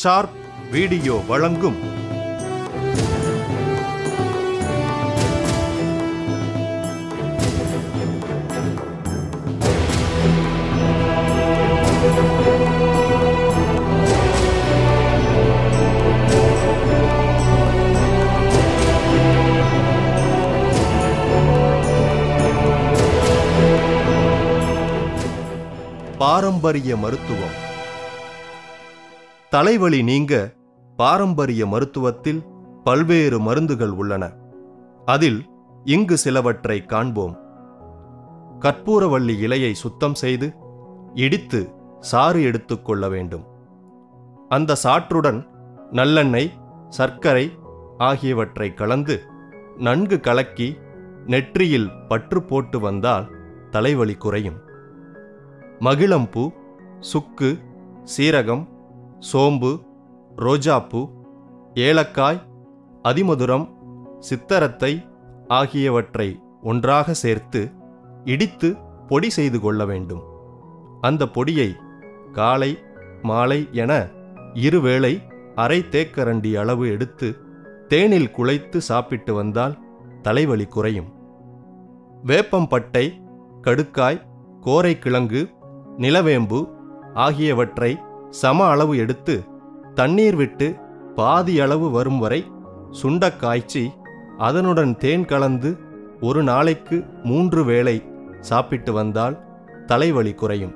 Sharp video வழங்கும் பாரம்பரிய மருத்துவம். தலைவலி நீங்க பாரம்பரிய மருத்துவத்தில் பல்வேறு மருந்துகள் உள்ளன. அதில் இங்கு சிலவற்றை காண்போம். கற்பூரவள்ளி இலையை சுத்தம் செய்து இடித்து சாறு எடுத்துக்கொள்ள வேண்டும். அந்த சாற்றுடன் நல்லெண்ணெய், சர்க்கரை ஆகியவற்றை கலந்து நன்கு கலக்கி நெற்றியில் பற்று போட்டு வந்தால் தலைவலி குறையும். மகிழம்பூ, சுக்கு, சீரகம், சோம்பு, ரோஜாப்பூ, ஏலக்காய், அதிமதுரம், சித்தரத்தை ஆகியவற்றை ஒன்றாக சேர்த்து இடித்து பொடி செய்து கொள்ள வேண்டும். அந்த பொடியை காலை மாலை என இருவேளை அரை தேக்கரண்டி அளவு எடுத்து தேனில் குழைத்து சாப்பிட்டு வந்தால் தலைவலி குறையும். வேப்பம்பட்டை, கடுக்காய், கோரைக்கிழங்கு, நிலவேம்பு ஆகியவற்றை சம அளவு எடுத்து தண்ணீர் விட்டு பாதி அளவு வரும் வரை சுண்ட காய்ச்சி அதனுடன் தேன் கலந்து ஒரு நாளைக்கு 3 வேளை சாப்பிட்டு வந்தால் தலைவலி குறையும்.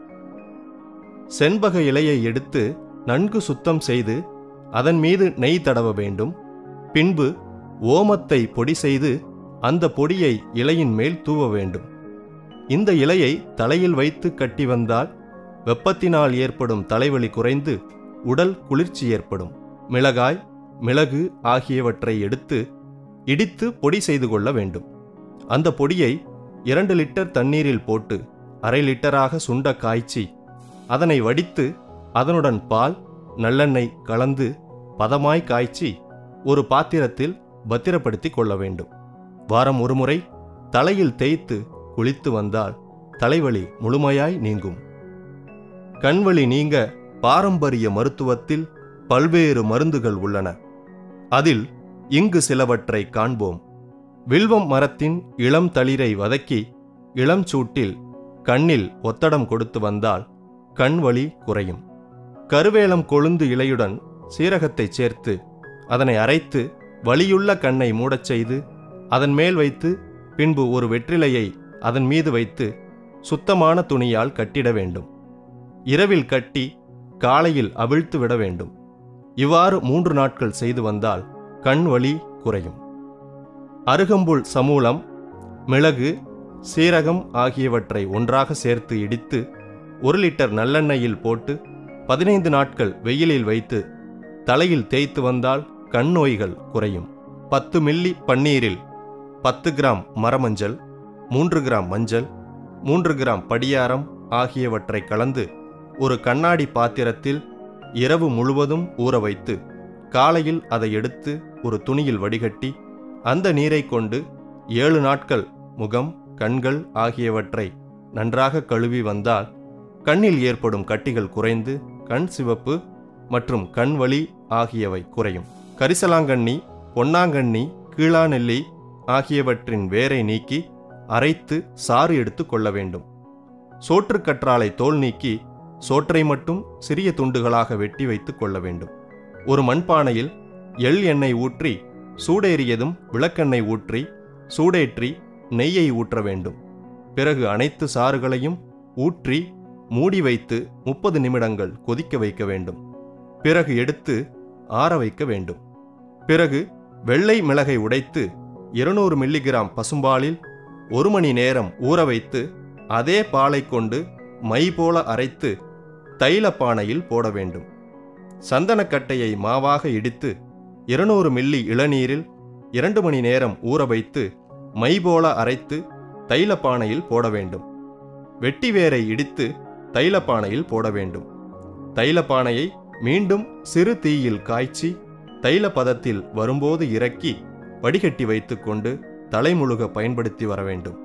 செண்பக இலையை எடுத்து நன்கு சுத்தம் செய்து அதன் மீது நெய் தடவ வேண்டும். பின்பு ஓமத்தை பொடி செய்து அந்த பொடியை இலையின் மேல் தூவ வேண்டும். இந்த இலையை தலையில் வைத்து கட்டி வந்தால் வெப்பத்தினால் ஏற்படும் தலைவலி குறைந்து உடல் குளிர்ச்சி ஏற்படும். மிளகாய், மிளகு ஆகியவற்றை எடுத்து இடித்து பொடி செய்து கொள்ள வேண்டும். அந்த பொடியை 2 லிட்டர் தண்ணீரில் போட்டு அரை லிட்டராக சுண்ட காய்ச்சி அதனை வடித்து அதனுடன் பால், நல்லெண்ணெய் கலந்து பதமாய் காய்ச்சி ஒரு பாத்திரத்தில் பத்திரப்படுத்தி கொள்ள வேண்டும். வாரம் ஒரு முறை தலையில் தேய்த்து குளித்து வந்தால் தலைவலி முழுமையாய் நீங்கும். கண்வலி நீங்க பாரம்பரிய மருத்துவத்தில் பல்வேறு மருந்துகள் உள்ளன. அதில் இங்கு சிலவற்றை காண்போம். வில்வம் மரத்தின் இளம் தளிரை வதக்கி இளம் சூட்டில் கண்ணில் ஒத்தடம் கொடுத்து வந்தால் கண்வலி குறையும். கருவேலம் கொழுந்து இலையுடன் சீரகத்தை சேர்த்து அதனை அரைத்து வலியுள்ள கண்ணை மூடச் செய்து அதன் மேல் வைத்து பின்பு ஒரு வெற்றிலையை அதன் மீது வைத்து சுத்தமான துணியால் கட்டிட வேண்டும். இரவில் கட்டி காலையில் அவிழ்த்து விட வேண்டும். இவ்வாறு 3 நாட்கள் செய்து வந்தால் கண் வலி குறையும். அருகம்புல் சமூலம், மிளகு, சீரகம் ஆகியவற்றை ஒன்றாக சேர்த்து இடித்து 1 லிட்டர் நல்லெண்ணெயில் போட்டு 15 நாட்கள் வெயிலில் வைத்து தலையில் தேய்த்து வந்தால் கண் நோய்கள் குறையும். 10 மில்லி பன்னீரில் 10 கிராம் மரமஞ்சள், 3 கிராம் மஞ்சள், 3 கிராம் படியாரம் ஆகியவற்றை கலந்து ஒரு கண்ணாடி பாத்திரத்தில் இரவு முழுவதும் ஊற வைத்து காலையில் அதை எடுத்து ஒரு துணியில் வடிகட்டி அந்த நீரை கொண்டு 7 நாட்கள் முகம், கண்கள் ஆகியவற்றை நன்றாக கழுவி வந்தால் கண்ணில் ஏற்படும் கட்டிகள் குறைந்து கண் சிவப்பு மற்றும் கண் வலி ஆகியவை குறையும். கரிசலாங்கண்ணி, பொன்னாங்கண்ணி, கீழாநெல்லி ஆகியவற்றின் வேரை நீக்கி அரைத்து சாறு எடுத்து கொள்ள வேண்டும். சோற்றுக்கற்றாழை தோல் நீக்கி சோற்றை மட்டும் சிறிய துண்டுகளாக வெட்டி வைத்துக் கொள்ள வேண்டும். ஒரு மண்பானையில் எள் எண்ணெய் ஊற்றி சூடேறியதும் விளக்கெண்ணெய் ஊற்றி சூடேற்றி நெய்யை ஊற்ற வேண்டும். பிறகு அனைத்து சாறுகளையும் ஊற்றி மூடி வைத்து 30 நிமிடங்கள் கொதிக்க வைக்க வேண்டும். பிறகு எடுத்து ஆற வைக்க வேண்டும். பிறகு வெள்ளை மிளகை உடைத்து 200 மில்லிகிராம் பசும்பாலில் 1 மணி நேரம் ஊற வைத்து அதே பாலை கொண்டு மை போல அரைத்து தைலப்பானையில் போட வேண்டும். சந்தனக்கட்டையை மாவாக இடித்து 200 மில்லி இளநீரில் 2 மணி நேரம் ஊற வைத்து மை போல அரைத்து தைலப்பானையில் போட வேண்டும். வெட்டி வேரை இடித்து தைலப்பானையில் போட வேண்டும். தைலப்பானையை மீண்டும் சிறு தீயில் காய்ச்சி தைல பதத்தில் வரும்போது இறக்கி வடிகட்டி வைத்துக்கொண்டு தலைமுழுக பயன்படுத்தி வர வேண்டும்.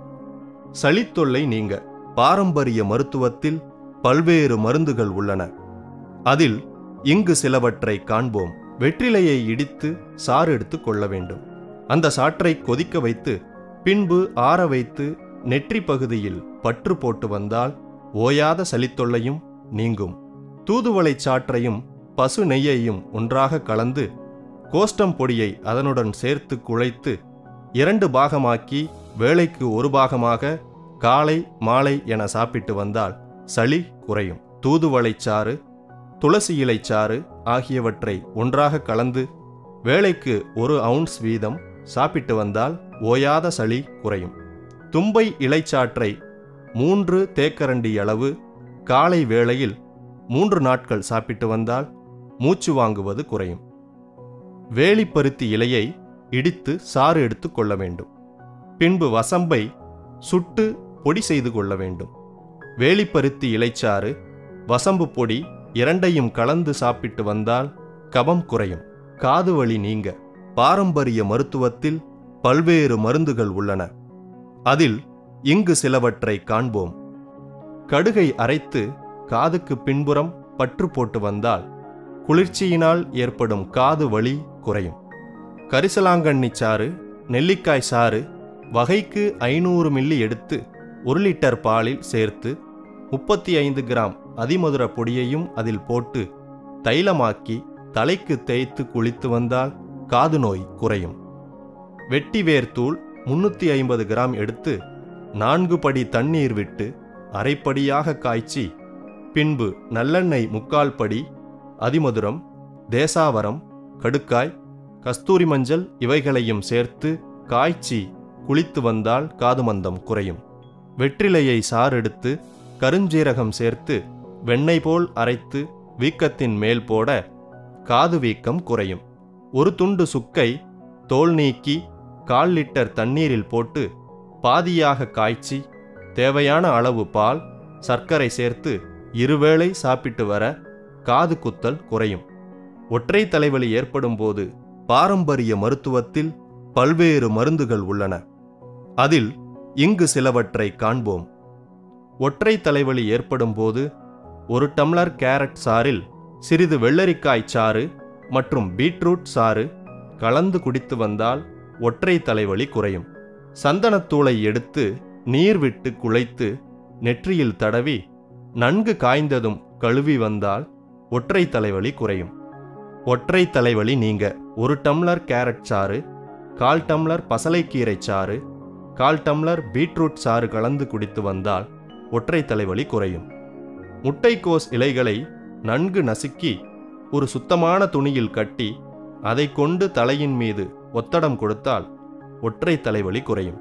சளித்தொல்லை நீங்க பாரம்பரிய மருத்துவத்தில் பல்வேறு மருந்துகள் உள்ளன. அதில் இங்கு சிலவற்றை காண்போம். வெற்றிலையை இடித்து சாறு எடுத்து கொள்ள வேண்டும். அந்த சாற்றை கொதிக்க வைத்து பின்பு ஆற வைத்து நெற்றி பகுதியில் பற்று போட்டு வந்தால் ஓயாத சளித்தொல்லையும் நீங்கும். தூதுவளை சாற்றையும் பசு நெய்யையும் ஒன்றாக கலந்து கோஷ்டம் பொடியை அதனுடன் சேர்த்து குழைத்து 2 பாகமாக்கி வேளைக்கு 1 பாகமாக காலை மாலை என சாப்பிட்டு வந்தால் சளி குறையும். தூதுவளைச்சாறு, துளசி இலைச்சாறு ஆகியவற்றை ஒன்றாக கலந்து வேளைக்கு 1 அவுன்ஸ் வீதம் சாப்பிட்டு வந்தால் ஓயாத சளி குறையும். தும்பை இலைச்சாற்றை 3 தேக்கரண்டி அளவு காலை வேளையில் 3 நாட்கள் சாப்பிட்டு வந்தால் மூச்சு வாங்குவது குறையும். வேலிப்பருத்தி இலையை இடித்து சாறு எடுத்து கொள்ள வேண்டும். பின்பு வசம்பை சுட்டு பொடி செய்து கொள்ள வேண்டும். வேலிப்பருத்தி இலைச்சாறு, வசம்பு பொடி இரண்டையும் கலந்து சாப்பிட்டு வந்தால் கபம் குறையும். காது வலி நீங்க பாரம்பரிய மருத்துவத்தில் பல்வேறு மருந்துகள் உள்ளன. அதில் இங்கு சிலவற்றை காண்போம். கடுகை அரைத்து காதுக்கு பின்புறம் பற்று போட்டு வந்தால் குளிர்ச்சியினால் ஏற்படும் காது வலி குறையும். கரிசலாங்கண்ணி சாறு, நெல்லிக்காய் சாறு வகைக்கு 500 மில்லி எடுத்து 1 லிட்டர் பாலில் சேர்த்து 35 கிராம் அதிமதுர பொடியையும் அதில் போட்டு தைலமாக்கி தலைக்கு தேய்த்து குளித்து வந்தால் காது நோய் குறையும். வெட்டிவேர் தூள் 350 கிராம் எடுத்து 4 படி தண்ணீர் விட்டு அரைப்படியாக காய்ச்சி பின்பு நல்லெண்ணெய் 3/4 படி, அதிமதுரம், தேசாவரம், கடுக்காய், கஸ்தூரி மஞ்சள் இவைகளையும் சேர்த்து காய்ச்சி குளித்து வந்தால் காதுமந்தம் குறையும். வெற்றிலையை சாறெடுத்து கருஞ்சீரகம் சேர்த்து வெண்ணெய் போல் அரைத்து வீக்கத்தின் மேல் போட காது வீக்கம் குறையும். 1 துண்டு சுக்கை தோல் நீக்கி 1/4 லிட்டர் தண்ணீரில் போட்டு பாதியாக காய்ச்சி தேவையான அளவு பால், சர்க்கரை சேர்த்து 2 வேளை சாப்பிட்டு வர காது குத்தல் குறையும். ஒற்றை தலைவலி ஏற்படும் போது பாரம்பரிய மருத்துவத்தில் பல்வேறு மருந்துகள் உள்ளன. அதில் இங்கு சிலவற்றை காண்போம். ஒற்றை தலைவலி ஏற்படும் போது 1 டம்ளர் கேரட் சாறில் சிறிது வெள்ளரிக்காய் சாறு மற்றும் பீட்ரூட் சாறு கலந்து குடித்து வந்தால் ஒற்றை தலைவலி குறையும். சந்தனத்தூளை எடுத்து நீர் விட்டு குழைத்து நெற்றியில் தடவி நன்கு காய்ந்ததும் கழுவி வந்தால் ஒற்றை தலைவலி குறையும். ஒற்றை தலைவலி நீங்க 1 டம்ளர் கேரட் சாறு, 1/4 டம்ளர் பசலைக்கீரை சாறு, 1/4 டம்ளர் பீட்ரூட் சாறு கலந்து குடித்து வந்தால் ஒற்றை தலைவலி குறையும். முட்டைக்கோஸ் இலைகளை நன்கு நசுக்கி ஒரு சுத்தமான துணியில் கட்டி அதை கொண்டு தலையின் மீது ஒத்தடம் கொடுத்தால் ஒற்றை தலைவலி குறையும்.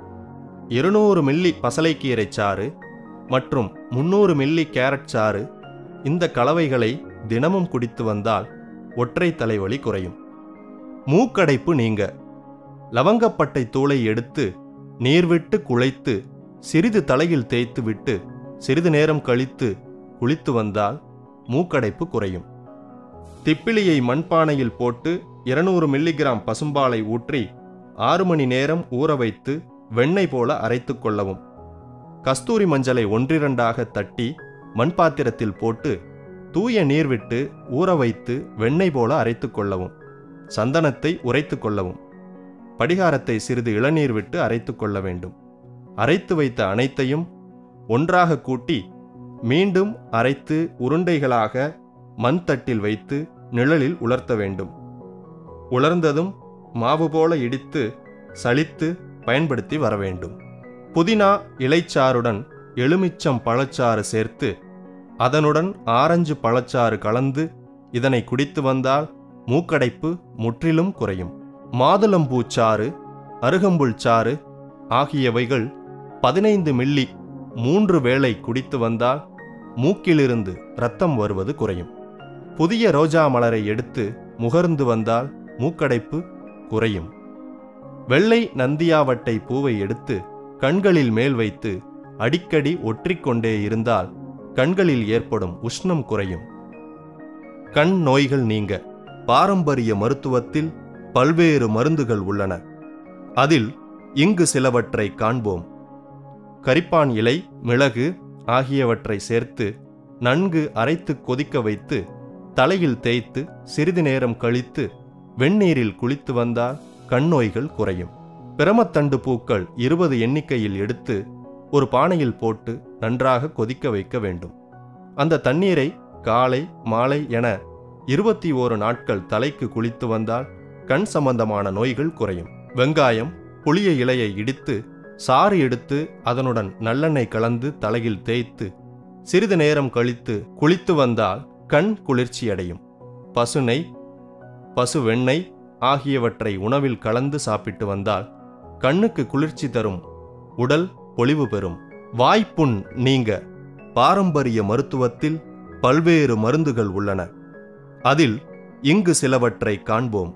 200 மில்லி பசலைக்கீரை சாறு மற்றும் 300 மில்லி கேரட் சாறு இந்த கலவைகளை தினமும் குடித்து வந்தால் ஒற்றை தலைவலி குறையும். மூக்கடைப்பு நீங்க லவங்கப்பட்டை தூளை எடுத்து நீர் விட்டு குழைத்து சிறிது தலையில் தேய்த்து விட்டு சிறிது நேரம் கழித்து குளித்து வந்தால் மூக்கடைப்பு குறையும். திப்பிலியை மண்பானையில் போட்டு 200 மில்லிகிராம் பசும்பாலை ஊற்றி 6 மணி நேரம் ஊற வைத்து வெண்ணெய் போல அரைத்து கொள்ளவும். கஸ்தூரி மஞ்சளை 1-2 தட்டி மண்பாத்திரத்தில் போட்டு தூய நீர் விட்டு ஊற வைத்து வெண்ணெய் போல அரைத்து கொள்ளவும். சந்தனத்தை உரைத்து கொள்ளவும். படிகாரத்தை சிறிது இளநீர் விட்டு அரைத்து கொள்ள வேண்டும். அரைத்து வைத்த அனைத்தையும் ஒன்றாக கூட்டி மீண்டும் அரைத்து உருண்டைகளாக மண் தட்டில் வைத்து நிழலில் உலர்த்த வேண்டும். உலர்ந்ததும் மாவு போல இடித்து சலித்து பயன்படுத்தி வர வேண்டும். புதினா இலைச்சாறுடன் எலுமிச்சம் பழச்சாறு சேர்த்து அதனுடன் ஆரஞ்சு பழச்சாறு கலந்து இதனை குடித்து வந்தால் மூக்கடைப்பு முற்றிலும் குறையும். மாதுளம்பூச்சாறு, அருகம்புல் சாறு ஆகியவைகள் 15 மில்லி 3 வேளை குடித்து வந்தால் மூக்கிலிருந்து இரத்தம் வருவது குறையும். புதிய ரோஜா மலரை எடுத்து முகர்ந்து வந்தால் மூக்கடைப்பு குறையும். வெள்ளை நந்தியாவட்டை பூவை எடுத்து கண்களில் மேல் வைத்து அடிக்கடி ஒற்றிக்கொண்டே இருந்தால் கண்களில் ஏற்படும் உஷ்ணம் குறையும். கண் நோய்கள் நீங்க பாரம்பரிய மருத்துவத்தில் பல்வேறு மருந்துகள் உள்ளன. அதில் இங்கு சிலவற்றை காண்போம். கரிப்பான் இலை, மிளகு ஆகியவற்றை சேர்த்து நன்கு அரைத்து கொதிக்க வைத்து தலையில் தேய்த்து சிறிது நேரம் கழித்து வெந்நீரில் குளித்து வந்தால் கண் நோய்கள் குறையும். பிரமத்தண்டு பூக்கள் 20 எண்ணிக்கையில் எடுத்து ஒரு பானையில் போட்டு நன்றாக கொதிக்க வைக்க வேண்டும். அந்த தண்ணீரை காலை மாலை என 21 நாட்கள் தலைக்கு குளித்து வந்தால் கண் சம்பந்தமான நோய்கள் குறையும். வெங்காயம், புளிய இலையை இடித்து சாறு எடுத்து அதனுடன் நல்லெண்ணெய் கலந்து தலையில் தேய்த்து சிறிது நேரம் கழித்து குளித்து வந்தால் கண் குளிர்ச்சியடையும். பசு நெய், பசு வெண்ணெய் ஆகியவற்றை உணவில் கலந்து சாப்பிட்டு வந்தால் கண்ணுக்கு குளிர்ச்சி தரும், உடல் பொலிவு பெறும். வாய்ப்புண் நீங்க பாரம்பரிய மருத்துவத்தில் பல்வேறு மருந்துகள் உள்ளன. அதில் இங்கு சிலவற்றை காண்போம்.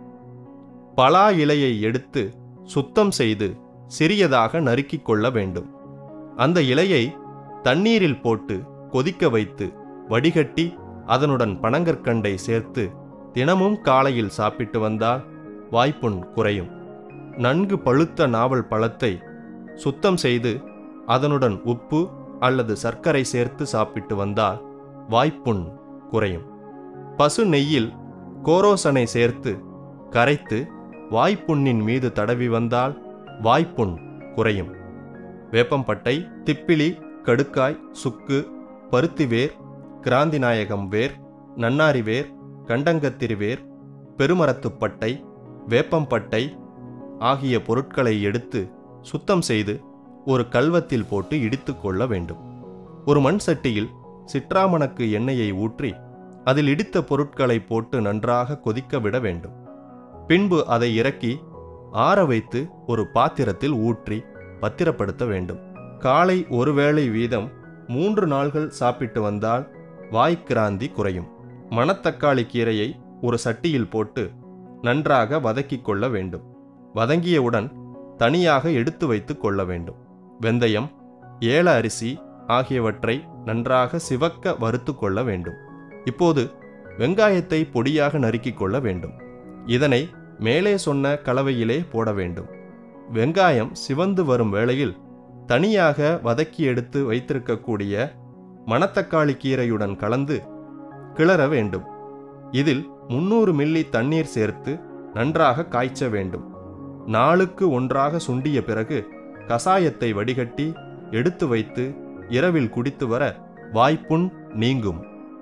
பலா இலையை எடுத்து சுத்தம் செய்து சிறியதாக நறுக்கிக் கொள்ள வேண்டும். அந்த இலையை தண்ணீரில் போட்டு கொதிக்க வைத்து வடிகட்டி அதனுடன் பனங்கற்கண்டை சேர்த்து தினமும் காலையில் சாப்பிட்டு வந்தால் வாய்ப்புண் குறையும். நன்கு பழுத்த நாவல் பழத்தை சுத்தம் செய்து அதனுடன் உப்பு அல்லது சர்க்கரை சேர்த்து சாப்பிட்டு வந்தால் வாய்ப்புண் குறையும். பசு நெய்யில் கோரோசனை சேர்த்து கரைத்து வாய்ப்புண்ணின் மீது தடவி வந்தால் வாய்ப்புண் குறையும். வேப்பம்பட்டை, திப்பிலி, கடுக்காய், சுக்கு, பருத்திவேர், கிராந்திநாயகம் வேர், நன்னாரி வேர், கண்டங்கத்திரி வேர், பெருமரத்துப்பட்டை, வேப்பம்பட்டை ஆகிய பொருட்களை எடுத்து சுத்தம் செய்து ஒரு கல்வத்தில் போட்டு இடித்து கொள்ள வேண்டும். ஒரு மண் சட்டியில் சிற்றாமணக்கு எண்ணெயை ஊற்றி அதில் இடித்த பொருட்களை போட்டு நன்றாக கொதிக்க விட வேண்டும். பின்பு அதை இறக்கி ஆற வைத்து ஒரு பாத்திரத்தில் ஊற்றி பத்திரப்படுத்த வேண்டும். காலை ஒரு வேளை வீதம் 3 நாள்கள் சாப்பிட்டு வந்தால் வாய்க்கிராந்தி குறையும். மணத்தக்காளி கீரையை ஒரு சட்டியில் போட்டு நன்றாக வதக்கிக் கொள்ள வேண்டும். வதங்கியவுடன் தனியாக எடுத்து வைத்து கொள்ள வேண்டும். வெந்தயம், ஏல அரிசி ஆகியவற்றை நன்றாக சிவக்க வறுத்து கொள்ள வேண்டும். இப்போது வெங்காயத்தை பொடியாக நறுக்கிக் கொள்ள வேண்டும். இதனை மேலே சொன்ன கலவையிலே போட வேண்டும். வெங்காயம் சிவந்து வரும் வேளையில் தனியாக வதக்கி எடுத்து வைத்திருக்கக்கூடிய மணத்தக்காளி கீரையுடன் கலந்து கிளற வேண்டும். இதில் 300 மில்லி தண்ணீர் சேர்த்து நன்றாக காய்ச்ச வேண்டும். நாளுக்கு ஒன்றாக சுண்டிய பிறகு கசாயத்தை வடிகட்டி எடுத்து வைத்து இரவில் குடித்து வர வாய்ப்புண் நீங்கும்.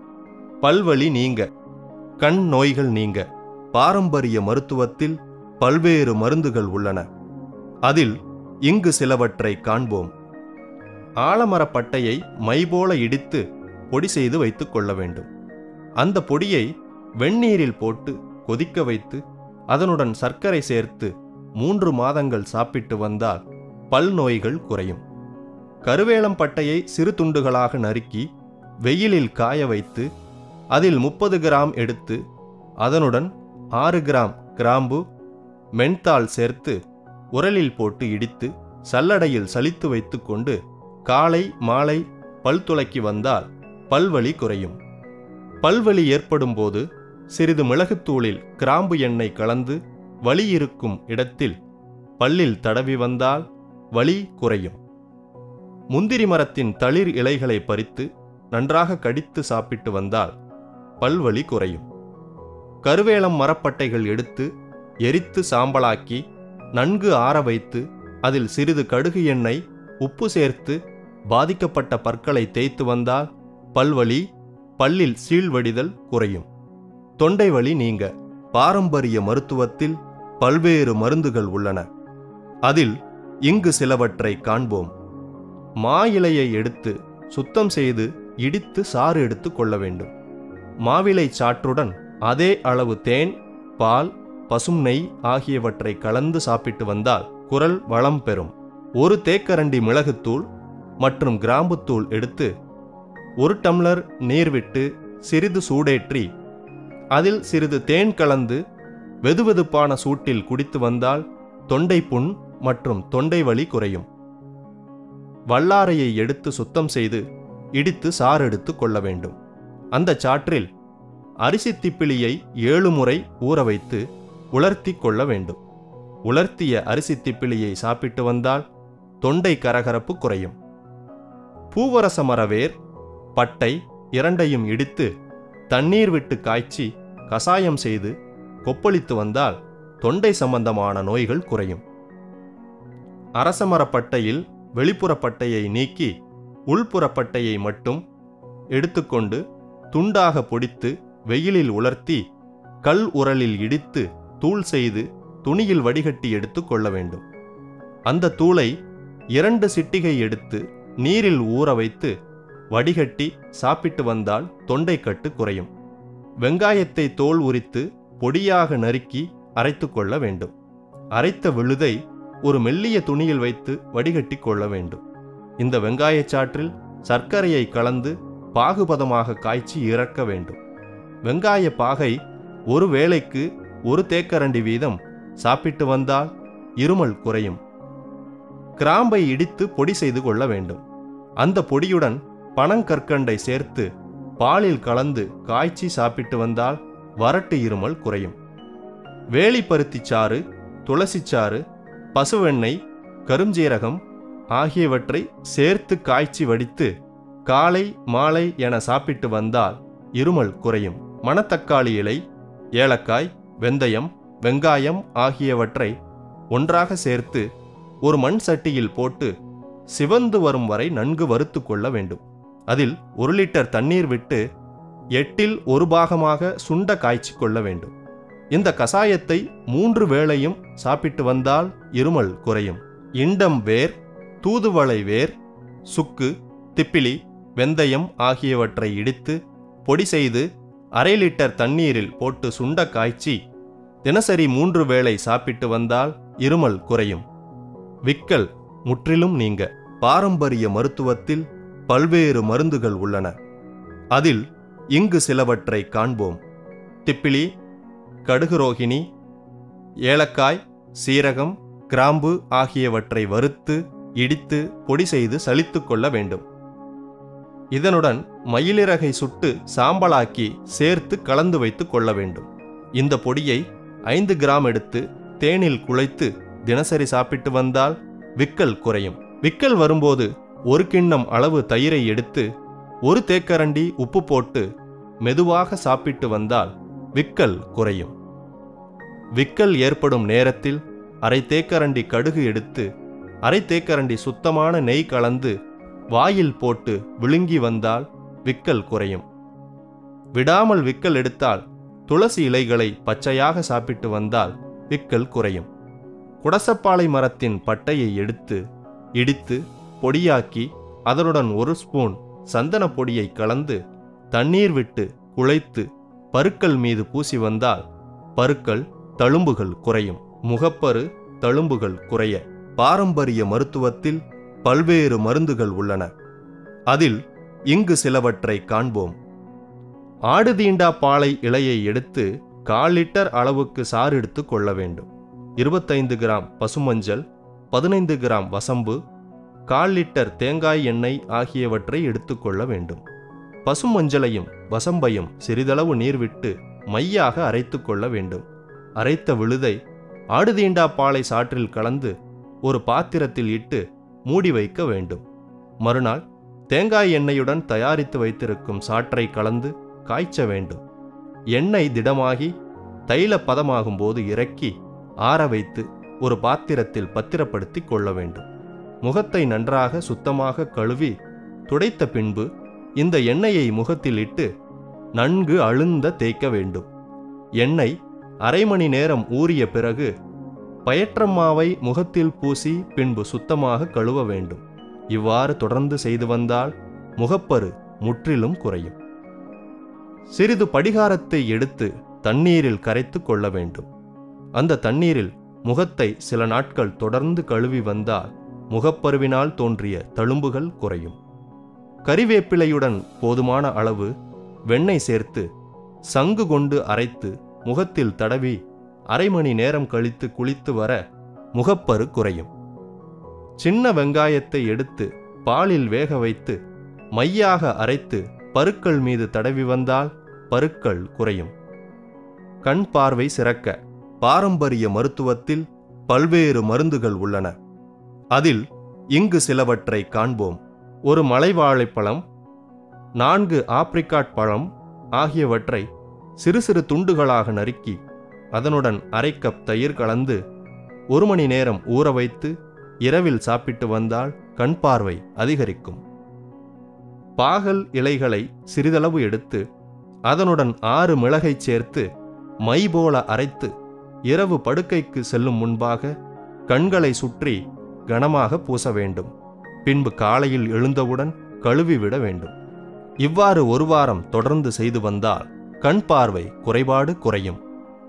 பல்வலி நீங்க, கண் நோய்கள் நீங்க பாரம்பரிய மருத்துவத்தில் பல்வேறு மருந்துகள் உள்ளன. அதில் இங்கு சிலவற்றை காண்போம். ஆலமரப்பட்டையை மை போல இடித்து பொடி செய்து வைத்துக் கொள்ள வேண்டும். அந்த பொடியை வெந்நீரில் போட்டு கொதிக்க வைத்து அதனுடன் சர்க்கரை சேர்த்து 3 மாதங்கள் சாப்பிட்டு வந்தால் பல் நோய்கள் குறையும். கருவேலம்பட்டையை சிறு துண்டுகளாக நறுக்கி வெயிலில் காய வைத்து அதில் 30 கிராம் எடுத்து அதனுடன் 6 கிராம் கிராம்பு, மென்தால் சேர்த்து உரலில் போட்டு இடித்து சல்லடையில் சலித்து வைத்து கொண்டு காலை மாலை பல் துலக்கி வந்தால் பல்வலி குறையும். பல்வலி ஏற்படும் போது சிறிது மிளகுத்தூளில் கிராம்பு எண்ணெய் கலந்து வலி இருக்கும் இடத்தில் பல்லில் தடவி வந்தால் வலி குறையும். முந்திரி மரத்தின் தளிர் இலைகளை பறித்து நன்றாக கடித்து சாப்பிட்டு வந்தால் பல்வலி குறையும். கருவேலம் மரப்பட்டைகள் எடுத்து எரித்து சாம்பலாக்கி நன்கு ஆற வைத்து அதில் சிறிது கடுகு எண்ணெய், உப்பு சேர்த்து பாதிக்கப்பட்ட பற்களை தேய்த்து வந்தால் பல்வலி, பல்லில் சீழ்வடிதல் குறையும். தொண்டை வலி நீங்க பாரம்பரிய மருத்துவத்தில் பல்வேறு மருந்துகள் உள்ளன. அதில் இங்கு சிலவற்றை காண்போம். மா இலையை எடுத்து சுத்தம் செய்து இடித்து சாறு எடுத்து கொள்ள வேண்டும். மாவிலை சாற்றுடன் அதே அளவு தேன், பால், பசும் நெய் ஆகியவற்றை கலந்து சாப்பிட்டு வந்தால் குரல் வளம் பெறும். ஒரு தேக்கரண்டி மிளகுத்தூள் மற்றும் கிராம்புத்தூள் எடுத்து 1 டம்ளர் நீர் விட்டு சிறிது சூடேற்றி அதில் சிறிது தேன் கலந்து வெதுவெதுப்பான சூட்டில் குடித்து வந்தால் தொண்டை புண் மற்றும் தொண்டை வலி குறையும். வல்லாரையை எடுத்து சுத்தம் செய்து இடித்து சாறு எடுத்து கொள்ள வேண்டும். அந்த சாற்றில் அரிசி திப்பிலியை 7 முறை ஊற வைத்து உலர்த்தி கொள்ள வேண்டும். உலர்த்திய அரிசி திப்பிலியை சாப்பிட்டு வந்தால் தொண்டை கரகரப்பு குறையும். பூவரச மரவேர், பட்டை இரண்டையும் இடித்து தண்ணீர் விட்டு காய்ச்சி கசாயம் செய்து கொப்பளித்து வந்தால் தொண்டை சம்பந்தமான நோய்கள் குறையும். அரசமரப்பட்டையில் வெளிப்புறப்பட்டையை நீக்கி உள்புறப்பட்டையை மட்டும் எடுத்துக்கொண்டு துண்டாக பொடித்து வெயிலில் உலர்த்தி கல் உரலில் இடித்து தூள் செய்து துணியில் வடிகட்டி எடுத்து கொள்ள வேண்டும். அந்த தூளை 2 சிட்டிகை எடுத்து நீரில் ஊற வைத்து வடிகட்டி சாப்பிட்டு வந்தால் தொண்டைக்கட்டு குறையும். வெங்காயத்தை தோல் உரித்து பொடியாக நறுக்கி அரைத்து கொள்ள வேண்டும். அரைத்த விழுதை ஒரு மெல்லிய துணியில் வைத்து வடிகட்டி கொள்ள வேண்டும். இந்த வெங்காயச்சாற்றில் சர்க்கரையை கலந்து பாகுபதமாக காய்ச்சி இறக்க வேண்டும். வெங்காய பாகை ஒரு வேளைக்கு 1 தேக்கரண்டி வீதம் சாப்பிட்டு வந்தால் இருமல் குறையும். கிராம்பை இடித்து பொடி செய்து கொள்ள வேண்டும். அந்த பொடியுடன் பனங்கற்கண்டை சேர்த்து பாலில் கலந்து காய்ச்சி சாப்பிட்டு வந்தால் வறட்டு இருமல் குறையும். வேலிப்பருத்திச்சாறு, துளசிச்சாறு, பசுவெண்ணெய், கருஞ்சீரகம் ஆகியவற்றை சேர்த்து காய்ச்சி வடித்து காலை மாலை என சாப்பிட்டு வந்தால் இருமல் குறையும். மணத்தக்காளி இலை, ஏலக்காய், வெந்தயம், வெங்காயம் ஆகியவற்றை ஒன்றாக சேர்த்து ஒரு மண் சட்டியில் போட்டு சிவந்து வரும் வரை நன்கு வறுத்து கொள்ள வேண்டும். அதில் 1 லிட்டர் தண்ணீர் விட்டு 8இல் 1 பாகமாக சுண்ட காய்ச்சி கொள்ள வேண்டும். இந்த கசாயத்தை 3 வேளையும் சாப்பிட்டு வந்தால் இருமல் குறையும். இண்டம் வேர், தூதுவளை வேர், சுக்கு, திப்பிலி, வெந்தயம் ஆகியவற்றை இடித்து பொடி செய்து 1/2 லிட்டர் தண்ணீரில் போட்டு சுண்ட காய்ச்சி தினசரி 3 வேளை சாப்பிட்டு வந்தால் இருமல் குறையும். விக்கல் முற்றிலும் நீங்க. பாரம்பரிய மருத்துவத்தில் பல்வேறு மருந்துகள் உள்ளன. அதில் இங்கு சிலவற்றை காண்போம். திப்பிலி, கடுகுரோகிணி, ஏலக்காய், சீரகம், கிராம்பு ஆகியவற்றை வறுத்து இடித்து பொடி செய்து சலித்து கொள்ள வேண்டும். இதனுடன் மயிலிறகை சுட்டு சாம்பலாக்கி சேர்த்து கலந்து வைத்து கொள்ள வேண்டும். இந்த பொடியை 5 கிராம் எடுத்து தேனில் குழைத்து தினசரி சாப்பிட்டு வந்தால் விக்கல் குறையும். விக்கல் வரும்போது 1 கிண்ணம் அளவு தயிரை எடுத்து 1 தேக்கரண்டி உப்பு போட்டு மெதுவாக சாப்பிட்டு வந்தால் விக்கல் குறையும். விக்கல் ஏற்படும் நேரத்தில் 1/2 தேக்கரண்டி கடுகு எடுத்து 1/2 தேக்கரண்டி சுத்தமான நெய் கலந்து வாயில் போட்டு விழுங்கி வந்தால் விக்கல் குறையும். விடாமல் விக்கல் எடுத்தால் துளசி இலைகளை பச்சையாக சாப்பிட்டு வந்தால் விக்கல் குறையும். குடசப்பாலை மரத்தின் பட்டையை எடுத்து இடித்து பொடியாக்கி அதனுடன் 1 ஸ்பூன் சந்தன பொடியை கலந்து தண்ணீர் விட்டு குழைத்து பருக்கள் மீது பூசி வந்தால் பருக்கள், தழும்புகள் குறையும். முகப்பரு, தழும்புகள் குறைய பாரம்பரிய மருத்துவத்தில் பல்வேறு மருந்துகள் உள்ளன. அதில் இங்கு சிலவற்றை காண்போம். ஆடுதீண்டா பாலை இலையை எடுத்து 1/4 லிட்டர் அளவுக்கு சாறு எடுத்து கொள்ள வேண்டும். 25 கிராம் பசுமஞ்சள், 15 கிராம் வசம்பு, 1/4 லிட்டர் தேங்காய் எண்ணெய் ஆகியவற்றை எடுத்துக்கொள்ள வேண்டும். பசுமஞ்சளையும் வசம்பையும் சிறிதளவு நீர் விட்டு மையாக அரைத்து கொள்ள வேண்டும். அரைத்த விழுதை ஆடுதீண்டா பாலை சாற்றில் கலந்து ஒரு பாத்திரத்தில் இட்டு மூடி வைக்க வேண்டும். மறுநாள் தேங்காய் எண்ணெயுடன் தயாரித்து வைத்திருக்கும் சாற்றை கலந்து காய்ச்ச வேண்டும். எண்ணெய் திடமாகி தைல பதமாகும் போது இறக்கி ஆற வைத்து ஒரு பாத்திரத்தில் பத்திரப்படுத்தி கொள்ள வேண்டும். முகத்தை நன்றாக சுத்தமாக கழுவி துடைத்த பின்பு இந்த எண்ணெயை முகத்தில் இட்டு நன்கு அழுந்த தேய்க்க வேண்டும். எண்ணெய் 1/2 மணி நேரம் ஊறிய பிறகு பயற்றம்மாவை முகத்தில் பூசி பின்பு சுத்தமாக கழுவ வேண்டும். இவ்வாறு தொடர்ந்து செய்து வந்தால் முகப்பரு முற்றிலும் குறையும். சிறிது படிகாரத்தை எடுத்து தண்ணீரில் கரைத்து கொள்ள வேண்டும். அந்த தண்ணீரில் முகத்தை சில நாட்கள் தொடர்ந்து கழுவி வந்தால் முகப்பருவினால் தோன்றிய தழும்புகள் குறையும். கறிவேப்பிலையுடன் போதுமான அளவு வெண்ணெய் சேர்த்து சங்கு கொண்டு அரைத்து முகத்தில் தடவி 1/2 மணி நேரம் கழித்து குளித்து வர முகப்பரு குறையும். சின்ன வெங்காயத்தை எடுத்து பாலில் வேக வைத்து மையாக அரைத்து பருக்கள் மீது தடவி வந்தால் பருக்கள் குறையும். கண் பார்வை சிறக்க பாரம்பரிய மருத்துவத்தில் பல்வேறு மருந்துகள் உள்ளன. அதில் இங்கு சிலவற்றை காண்போம். ஒரு மலைவாழைப்பழம், 4 ஆப்ரிகாட் பழம், ஆகியவற்றை சிறு சிறு துண்டுகளாக நறுக்கி அதனுடன் அரை கப் தயிர் கலந்து 1 மணி நேரம் ஊற வைத்து இரவில் சாப்பிட்டு வந்தால் கண் பார்வை அதிகரிக்கும். பாகல் இலைகளை சிறிதளவு எடுத்து அதனுடன் 6 மிளகை சேர்த்து மை போல அரைத்து இரவு படுக்கைக்கு செல்லும் முன்பாக கண்களை சுற்றி கனமாக பூச வேண்டும். பின்பு காலையில் எழுந்தவுடன் கழுவிவிட வேண்டும். இவ்வாறு 1 வாரம் தொடர்ந்து செய்து வந்தால் கண் பார்வை குறைபாடு குறையும்.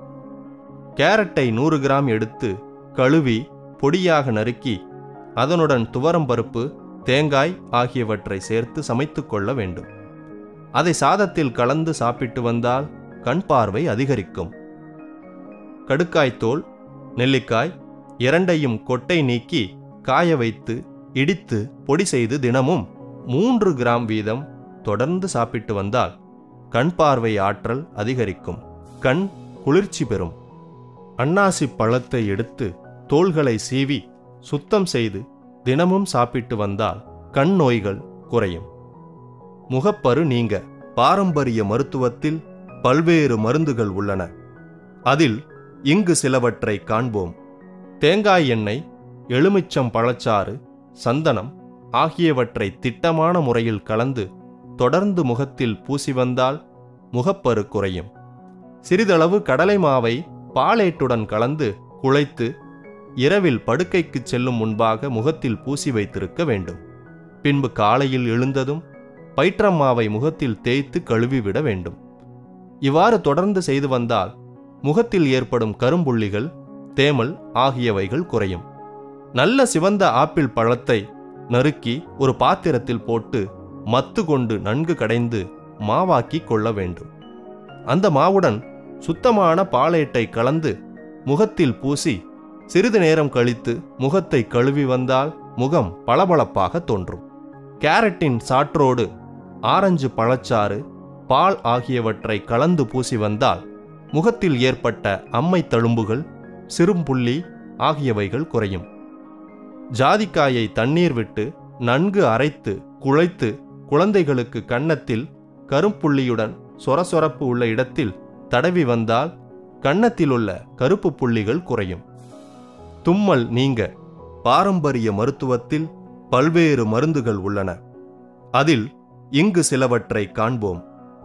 கேரட்டை 100 கிராம் எடுத்து கழுவி பொடியாக நறுக்கி அதனுடன் துவரம்பருப்பு, தேங்காய் ஆகியவற்றை சேர்த்து சமைத்து கொள்ள வேண்டும். அதை சாதத்தில் கலந்து சாப்பிட்டு வந்தால் கண் பார்வை அதிகரிக்கும். கடுக்காய்த்தோல், நெல்லிக்காய் இரண்டையும் கொட்டை நீக்கி காய வைத்து இடித்து பொடி செய்து தினமும் 3 கிராம் வீதம் தொடர்ந்து சாப்பிட்டு வந்தால் கண் பார்வை ஆற்றல் அதிகரிக்கும். கண் குளிர்ச்சி பெறும். அன்னாசி பழத்தை எடுத்து தோல்களை சீவி சுத்தம் செய்து தினமும் சாப்பிட்டு வந்தால் கண் நோய்கள் குறையும். முகப்பரு நீங்க பாரம்பரிய மருத்துவத்தில் பல்வேறு மருந்துகள் உள்ளன. அதில் இங்கு சிலவற்றை காண்போம். தேங்காய் எண்ணெய், எலுமிச்சம் பழச்சாறு, சந்தனம் ஆகியவற்றை திட்டமான முறையில் கலந்து தொடர்ந்து முகத்தில் பூசி வந்தால் முகப்பரு குறையும். சிறிதளவு கடலை மாவை பாலேட்டுடன் கலந்து குழைத்து இரவில் படுக்கைக்கு செல்லும் முன்பாக முகத்தில் பூசி வைத்திருக்க வேண்டும். பின்பு காலையில் எழுந்ததும் பயிற்றம்மாவை முகத்தில் தேய்த்து கழுவிவிட வேண்டும். இவ்வாறு தொடர்ந்து செய்து வந்தால் முகத்தில் ஏற்படும் கரும்புள்ளிகள், தேமல் ஆகியவைகள் குறையும். நல்ல சிவந்த ஆப்பிள் பழத்தை நறுக்கி ஒரு பாத்திரத்தில் போட்டு மத்து கொண்டு நன்கு கடைந்து மாவாக்கி கொள்ள வேண்டும். அந்த மாவுடன் சுத்தமான பாலேட்டை கலந்து முகத்தில் பூசி சிறிது நேரம் கழித்து முகத்தை கழுவி வந்தால் முகம் பளபளப்பாக தோன்றும். கேரட்டின் சாற்றோடு ஆரஞ்சு பழச்சாறு, பால் ஆகியவற்றை கலந்து பூசி வந்தால் முகத்தில் ஏற்பட்ட அம்மை தழும்புகள், சிறும்புள்ளி ஆகியவைகள் குறையும். ஜாதிக்காயை தண்ணீர் விட்டு நன்கு அரைத்து குழைத்து குழந்தைகளுக்கு கன்னத்தில் கரும்புள்ளியுடன் சொரசொரப்பு உள்ள இடத்தில் தடவி வந்தால் கன்னத்தில் உள்ள கருப்பு புள்ளிகள் குறையும். தும்மல் நீங்க பாரம்பரிய மருத்துவத்தில் பல்வேறு மருந்துகள் உள்ளன. அதில் இங்கு சிலவற்றை காண்போம்.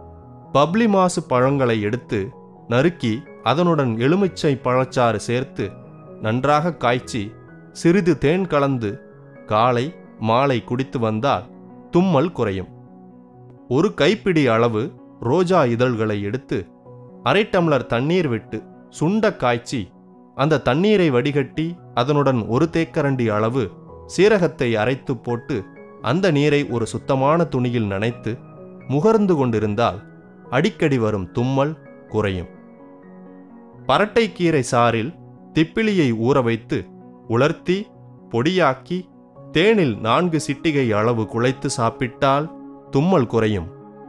பப்ளி மாசு பழங்களை எடுத்து நறுக்கி அதனுடன் எலுமிச்சை பழச்சாறு சேர்த்து நன்றாக காய்ச்சி சிறிது தேன் கலந்து காலை மாலை குடித்து வந்தால் தும்மல் குறையும். 1 கைப்பிடி அளவு ரோஜா இதழ்களை எடுத்து அரை டம்ளர் தண்ணீர் விட்டு சுண்ட காய்ச்சி அந்த தண்ணீரை வடிகட்டி அதனுடன் 1 தேக்கரண்டி அளவு சீரகத்தை அரைத்து போட்டு அந்த நீரை ஒரு சுத்தமான துணியில் நனைத்து முகர்ந்து கொண்டிருந்தால் அடிக்கடி வரும் தும்மல் குறையும். பரட்டைக்கீரை சாறில் திப்பிலியை ஊற வைத்து உலர்த்தி பொடியாக்கி தேனில் 4 சிட்டிகை அளவு குழைத்து சாப்பிட்டால் தும்மல் குறையும்.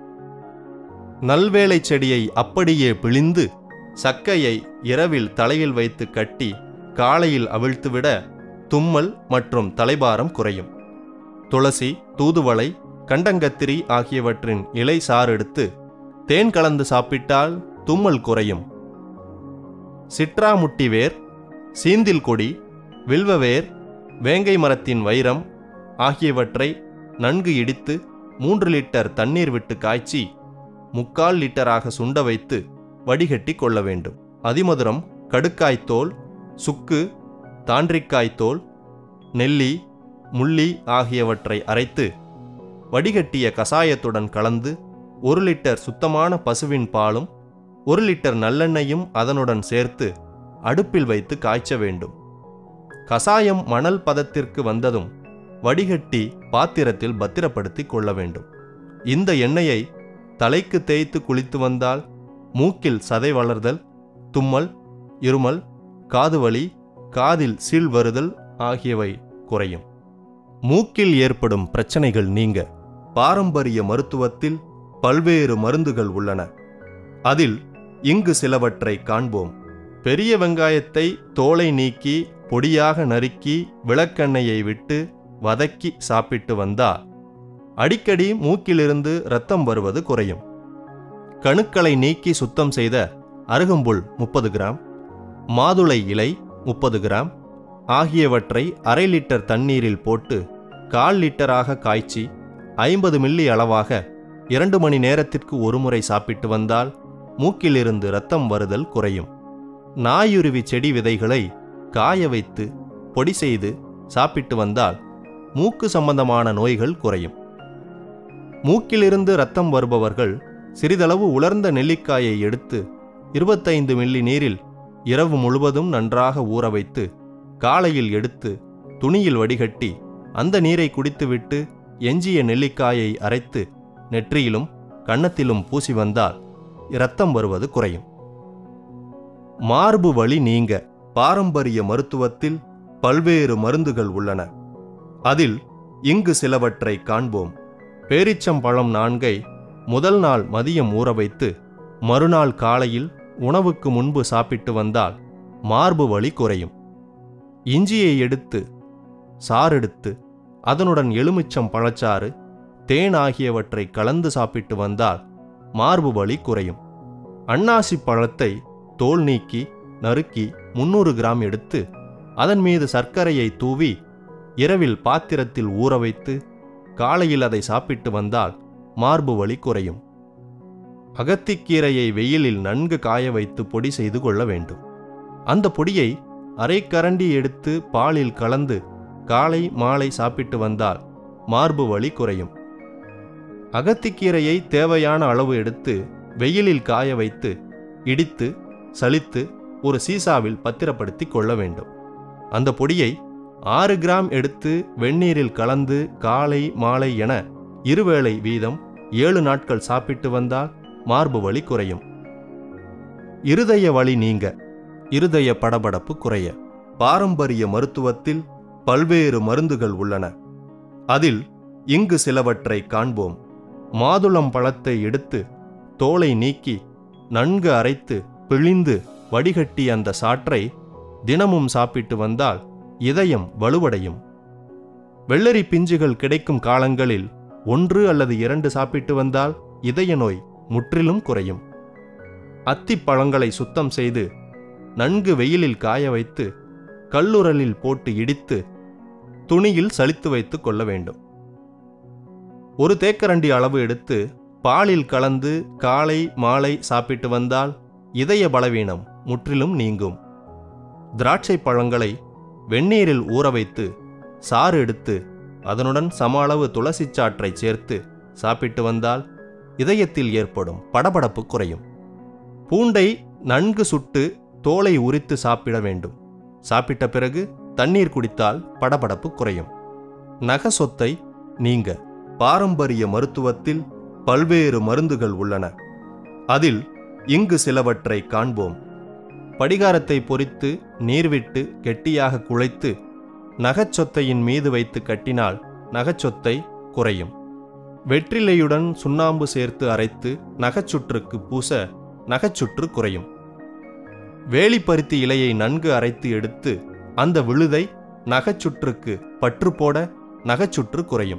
நல்வேலை செடியை அப்படியே பிழிந்து சக்கையை இரவில் தலையில் வைத்து கட்டி காலையில் அவிழ்த்துவிட தும்மல் மற்றும் தலைபாரம் குறையும். துளசி, தூதுவளை, கண்டங்கத்திரி ஆகியவற்றின் இலை சாறு எடுத்து தேன் கலந்து சாப்பிட்டால் தும்மல் குறையும். சிட்ராமுட்டி வேர், சீந்தில் கொடி, வில்வவேர், வேங்கை மரத்தின் வைரம் ஆகியவற்றை நன்கு இடித்து 3 லிட்டர் தண்ணீர் விட்டு காய்ச்சி 3/4 லிட்டராக சுண்ட வைத்து வடிகட்டி கொள்ள வேண்டும். அதிமதுரம், கடுக்காய்த்தோல், சுக்கு, தாண்டிக்காய்த்தோல், நெல்லி, முள்ளி ஆகியவற்றை அரைத்து வடிகட்டிய கசாயத்துடன் கலந்து 1 லிட்டர் சுத்தமான பசுவின் பாலும் 1 லிட்டர் நல்லெண்ணெயும் அதனுடன் சேர்த்து அடுப்பில் வைத்து காய்ச்ச வேண்டும். கசாயம் மணல் பதத்திற்கு வந்ததும் வடிகட்டி பாத்திரத்தில் பத்திரப்படுத்தி கொள்ள வேண்டும். இந்த எண்ணெயை தலைக்கு தேய்த்து குளித்து வந்தால் மூக்கில் சதை வளர்தல், தும்மல், இருமல், காது வலி, காதில் சீழ் வருதல் ஆகியவை குறையும். மூக்கில் ஏற்படும் பிரச்சனைகள் நீங்க பாரம்பரிய மருத்துவத்தில் பல்வேறு மருந்துகள் உள்ளன. அதில் இங்கு சிலவற்றை காண்போம். பெரிய வெங்காயத்தை தோலை நீக்கி பொடியாக நறுக்கி விளக்கெண்ணெயை விட்டு வதக்கி சாப்பிட்டு வந்தால் அடிக்கடி மூக்கிலிருந்து இரத்தம் வருவது குறையும். கணுக்களை நீக்கி சுத்தம் செய்த அருகம்புல் 30 கிராம், மாதுளை இலை 30 கிராம் ஆகியவற்றை 1/2 லிட்டர் தண்ணீரில் போட்டு 1/4 லிட்டராக காய்ச்சி 50 மில்லி அளவாக 2 மணி நேரத்திற்கு ஒருமுறை சாப்பிட்டு வந்தால் மூக்கிலிருந்து இரத்தம் வருதல் குறையும். நாயுருவி செடி விதைகளை காய வைத்து பொடி செய்து சாப்பிட்டு வந்தால் மூக்கு சம்பந்தமான நோய்கள் குறையும். மூக்கிலிருந்து இரத்தம் வருபவர்கள் சிறிதளவு உலர்ந்த நெல்லிக்காயை எடுத்து 25 மில்லி நீரில் இரவு முழுவதும் நன்றாக ஊற வைத்து காலையில் எடுத்து துணியில் வடிகட்டி அந்த நீரை குடித்துவிட்டு எஞ்சிய நெல்லிக்காயை அரைத்து நெற்றியிலும் கன்னத்திலும் பூசி வந்தால் இரத்தம் வருவது குறையும். மார்பு வலி நீங்க பாரம்பரிய மருத்துவத்தில் பல்வேறு மருந்துகள் உள்ளன. அதில் இங்கு சிலவற்றை காண்போம். பேரிச்சம்பழம் 4ஐ முதல் நாள் மதியம் ஊற வைத்து மறுநாள் காலையில் உணவுக்கு முன்பு சாப்பிட்டு வந்தால் மார்பு வலி குறையும். இஞ்சியை எடுத்து சாறெடுத்து அதனுடன் எலுமிச்சம் பழச்சாறு, தேன் ஆகியவற்றை கலந்து சாப்பிட்டு வந்தால் மார்பு வலி குறையும். அன்னாசி பழத்தை தோல் நீக்கி நறுக்கி 300 கிராம் எடுத்து அதன் மீது சர்க்கரையை தூவி இரவில் பாத்திரத்தில் ஊற வைத்து காலையில் அதை சாப்பிட்டு வந்தால் மார்பு வலி குறையும். அகத்திக்கீரையை வெயிலில் நன்கு காய வைத்து பொடி செய்து கொள்ள வேண்டும். அந்த பொடியை 1/2 கரண்டி எடுத்து பாலில் கலந்து காலை மாலை சாப்பிட்டு வந்தால் மார்பு வலி குறையும். அகத்திக்கீரையை தேவையான அளவு எடுத்து வெயிலில் காய வைத்து இடித்து சலித்து ஒரு சீசாவில் பத்திரப்படுத்தி கொள்ள வேண்டும். அந்த பொடியை 6 கிராம் எடுத்து வெந்நீரில் கலந்து காலை மாலை என இருவேளை வீதம் 7 நாட்கள் சாப்பிட்டு வந்தால் மார்பு வலி குறையும். இருதய வலி நீங்க இருதய படபடப்பு குறைய பாரம்பரிய மருத்துவத்தில் பல்வேறு மருந்துகள் உள்ளன. அதில் இங்கு சிலவற்றை காண்போம். மாதுளம் பழத்தை எடுத்து தோலை நீக்கி நன்கு அரைத்து பிழிந்து வடிகட்டி அந்த சாற்றை தினமும் சாப்பிட்டு வந்தால் இதயம் வலுவடையும். வெள்ளரி பிஞ்சுகள் கிடைக்கும் காலங்களில் 1 அல்லது 2 சாப்பிட்டு வந்தால் இதய நோய் முற்றிலும் குறையும். அத்திப்பழங்களை சுத்தம் செய்து நன்கு வெயிலில் காய வைத்து கல்லுரலில் போட்டு இடித்து துணியில் சலித்து வைத்து கொள்ள வேண்டும். 1 தேக்கரண்டி அளவு எடுத்து பாலில் கலந்து காலை மாலை சாப்பிட்டு வந்தால் இதய பலவீனம் முற்றிலும் நீங்கும். திராட்சை பழங்களை வெந்நீரில் ஊற வைத்து சாறு எடுத்து அதனுடன் சம அளவு துளசி சாற்றை சேர்த்து சாப்பிட்டு வந்தால் இதயத்தில் ஏற்படும் படபடப்பு குறையும். பூண்டை நன்கு சுட்டு தோலை உரித்து சாப்பிட வேண்டும். சாப்பிட்ட பிறகு தண்ணீர் குடித்தால் படபடப்பு குறையும். நகசொத்தை நீங்க பாரம்பரிய மருத்துவத்தில் பல்வேறு மருந்துகள் உள்ளன. அதில் இங்கு சிலவற்றை காண்போம். படிகாரத்தை பொரித்து நீர்விட்டு கெட்டியாக குழைத்து நகச்சொத்தையின் மீது வைத்து கட்டினால் நகச்சொத்தை குறையும். வெற்றிலையுடன் சுண்ணாம்பு சேர்த்து அரைத்து நகச்சுற்றுக்கு பூச நகச்சுற்று குறையும். வேலிப்பருத்தி இலையை நன்கு அரைத்து எடுத்து அந்த விழுதை நகச்சுற்றுக்கு பற்று போட நகச்சுற்று குறையும்.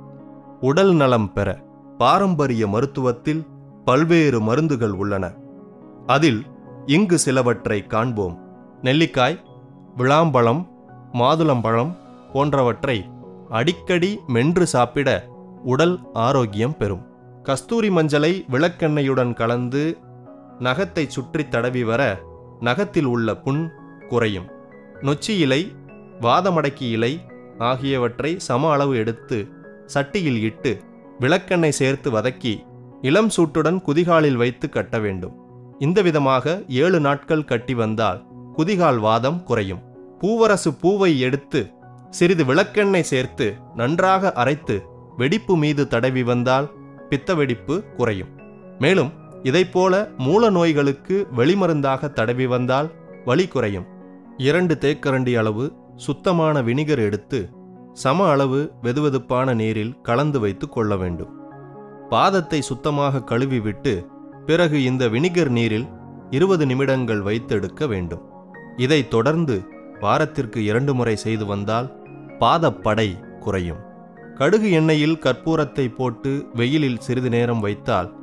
உடல் நலம் பெற பாரம்பரிய மருத்துவத்தில் பல்வேறு மருந்துகள் உள்ளன. அதில் இங்கு சிலவற்றை காண்போம். நெல்லிக்காய், விளாம்பழம், மாதுளம்பழம் போன்றவற்றை அடிக்கடி மென்று சாப்பிட உடல் ஆரோக்கியம் பெறும். கஸ்தூரி மஞ்சளை விளக்கெண்ணெயுடன் கலந்து நகத்தை சுற்றி தடவி வர நகத்தில் உள்ள புண் குறையும். நொச்சி இலை, வாதமடக்கி இலை ஆகியவற்றை சம அளவு எடுத்து சட்டியில் இட்டு விளக்கெண்ணெய் சேர்த்து வதக்கி இளம் சூட்டுடன் குதிகாலில் வைத்து கட்ட வேண்டும். இந்த விதமாக 7 நாட்கள் கட்டி வந்தால் குதிகால் வாதம் குறையும். பூவரசு பூவை எடுத்து சிறிது விளக்கெண்ணெய் சேர்த்து நன்றாக அரைத்து வெடிப்பு மீது தடவி வந்தால் பித்த வெடிப்பு குறையும். மேலும் இதைப்போல மூல நோய்களுக்கு வெளிமருந்தாக தடவி வந்தால் வலி குறையும். 2 தேக்கரண்டி அளவு சுத்தமான வினிகர் எடுத்து சம அளவு வெதுவெதுப்பான நீரில் கலந்து வைத்து கொள்ள வேண்டும். பாதத்தை சுத்தமாக கழுவி விட்டு பிறகு இந்த வினிகர் நீரில் 20 நிமிடங்கள் வைத்தெடுக்க வேண்டும். இதை தொடர்ந்து வாரத்திற்கு 2 முறை செய்து வந்தால் பாதப்படை குறையும். கடுகு எண்ணெயில் கற்பூரத்தை போட்டு வெயிலில் சிறிது நேரம் வைத்தால்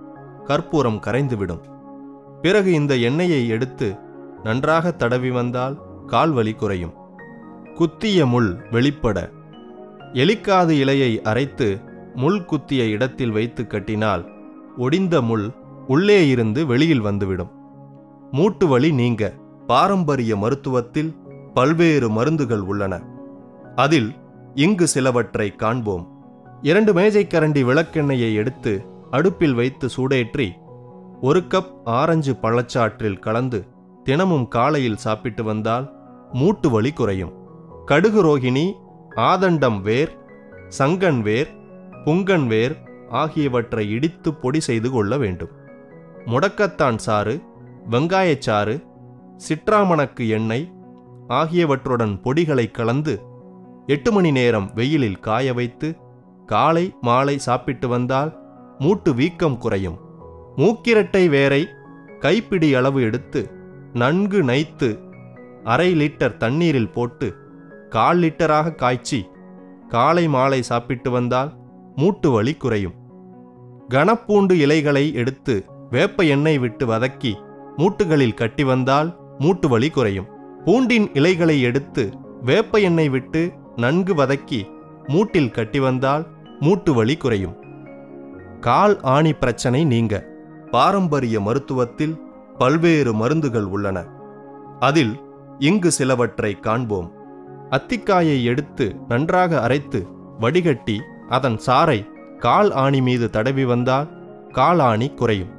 கற்பூரம் கரைந்துவிடும். பிறகு இந்த எண்ணெயை எடுத்து நன்றாக தடவி வந்தால் கால்வலி குறையும். குத்திய முள் வெளிப்பட எலிக்காது இலையை அரைத்து முள் குத்திய இடத்தில் வைத்து கட்டினால் ஒடிந்த முள் உள்ளே இருந்து வெளியில் வந்துவிடும். மூட்டு வலி நீங்க பாரம்பரிய மருத்துவத்தில் பல்வேறு மருந்துகள் உள்ளன. அதில் இங்கு சிலவற்றை காண்போம். 2 மேஜைக்கரண்டி விளக்கெண்ணெயை எடுத்து அடுப்பில் வைத்து சூடேற்றி 1 கப் ஆரஞ்சு பழச்சாற்றில் கலந்து தினமும் காலையில் சாப்பிட்டு வந்தால் மூட்டு வலி குறையும். கடுகு ரோகிணி, ஆதண்டம் வேர், சங்கன் வேர், புங்கன் வேர் ஆகியவற்றை இடித்து பொடி செய்து கொள்ள வேண்டும். முடக்கத்தான் சாறு, வெங்காயச்சாறு, சிட்ராமணக்கு எண்ணெய் ஆகியவற்றுடன் பொடிகளை கலந்து 8 மணி நேரம் வெயிலில் காய வைத்து காலை மாலை சாப்பிட்டு வந்தால் மூட்டு வீக்கம் குறையும். மூக்கிரட்டை வேரை கைப்பிடி அளவு எடுத்து நன்கு நைத்து 1/2 லிட்டர் தண்ணீரில் போட்டு 1/4 லிட்டராக காய்ச்சி காலை மாலை சாப்பிட்டு வந்தால் மூட்டு வலி குறையும். கனப்பூண்டு இலைகளை எடுத்து வேப்ப எண்ணெய் விட்டு வதக்கி மூட்டுகளில் கட்டி வந்தால் மூட்டு வலி குறையும். பூண்டின் இலைகளை எடுத்து வேப்ப எண்ணெய் விட்டு நன்கு வதக்கி மூட்டில் கட்டி வந்தால் மூட்டு வலி குறையும். கால் ஆணி பிரச்சனை நீங்க பாரம்பரிய மருத்துவத்தில் பல்வேறு மருந்துகள் உள்ளன. அதில் இங்கு சிலவற்றை காண்போம். அத்திக்காயை எடுத்து நன்றாக அரைத்து வடிகட்டி அதன் சாறை கால் ஆணி மீது தடவி வந்தால் கால் ஆணி குறையும்.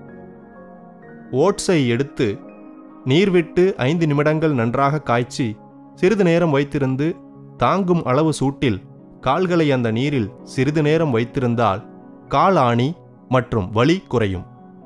ஓட்ஸை எடுத்து நீர் விட்டு 5 நிமிடங்கள் நன்றாக காய்ச்சி சிறிது நேரம் வைத்திருந்து தாங்கும் அளவு சூட்டில் கால்களை அந்த நீரில் சிறிது நேரம் வைத்திருந்தால் கால் ஆணி மற்றும் வலி குறையும்.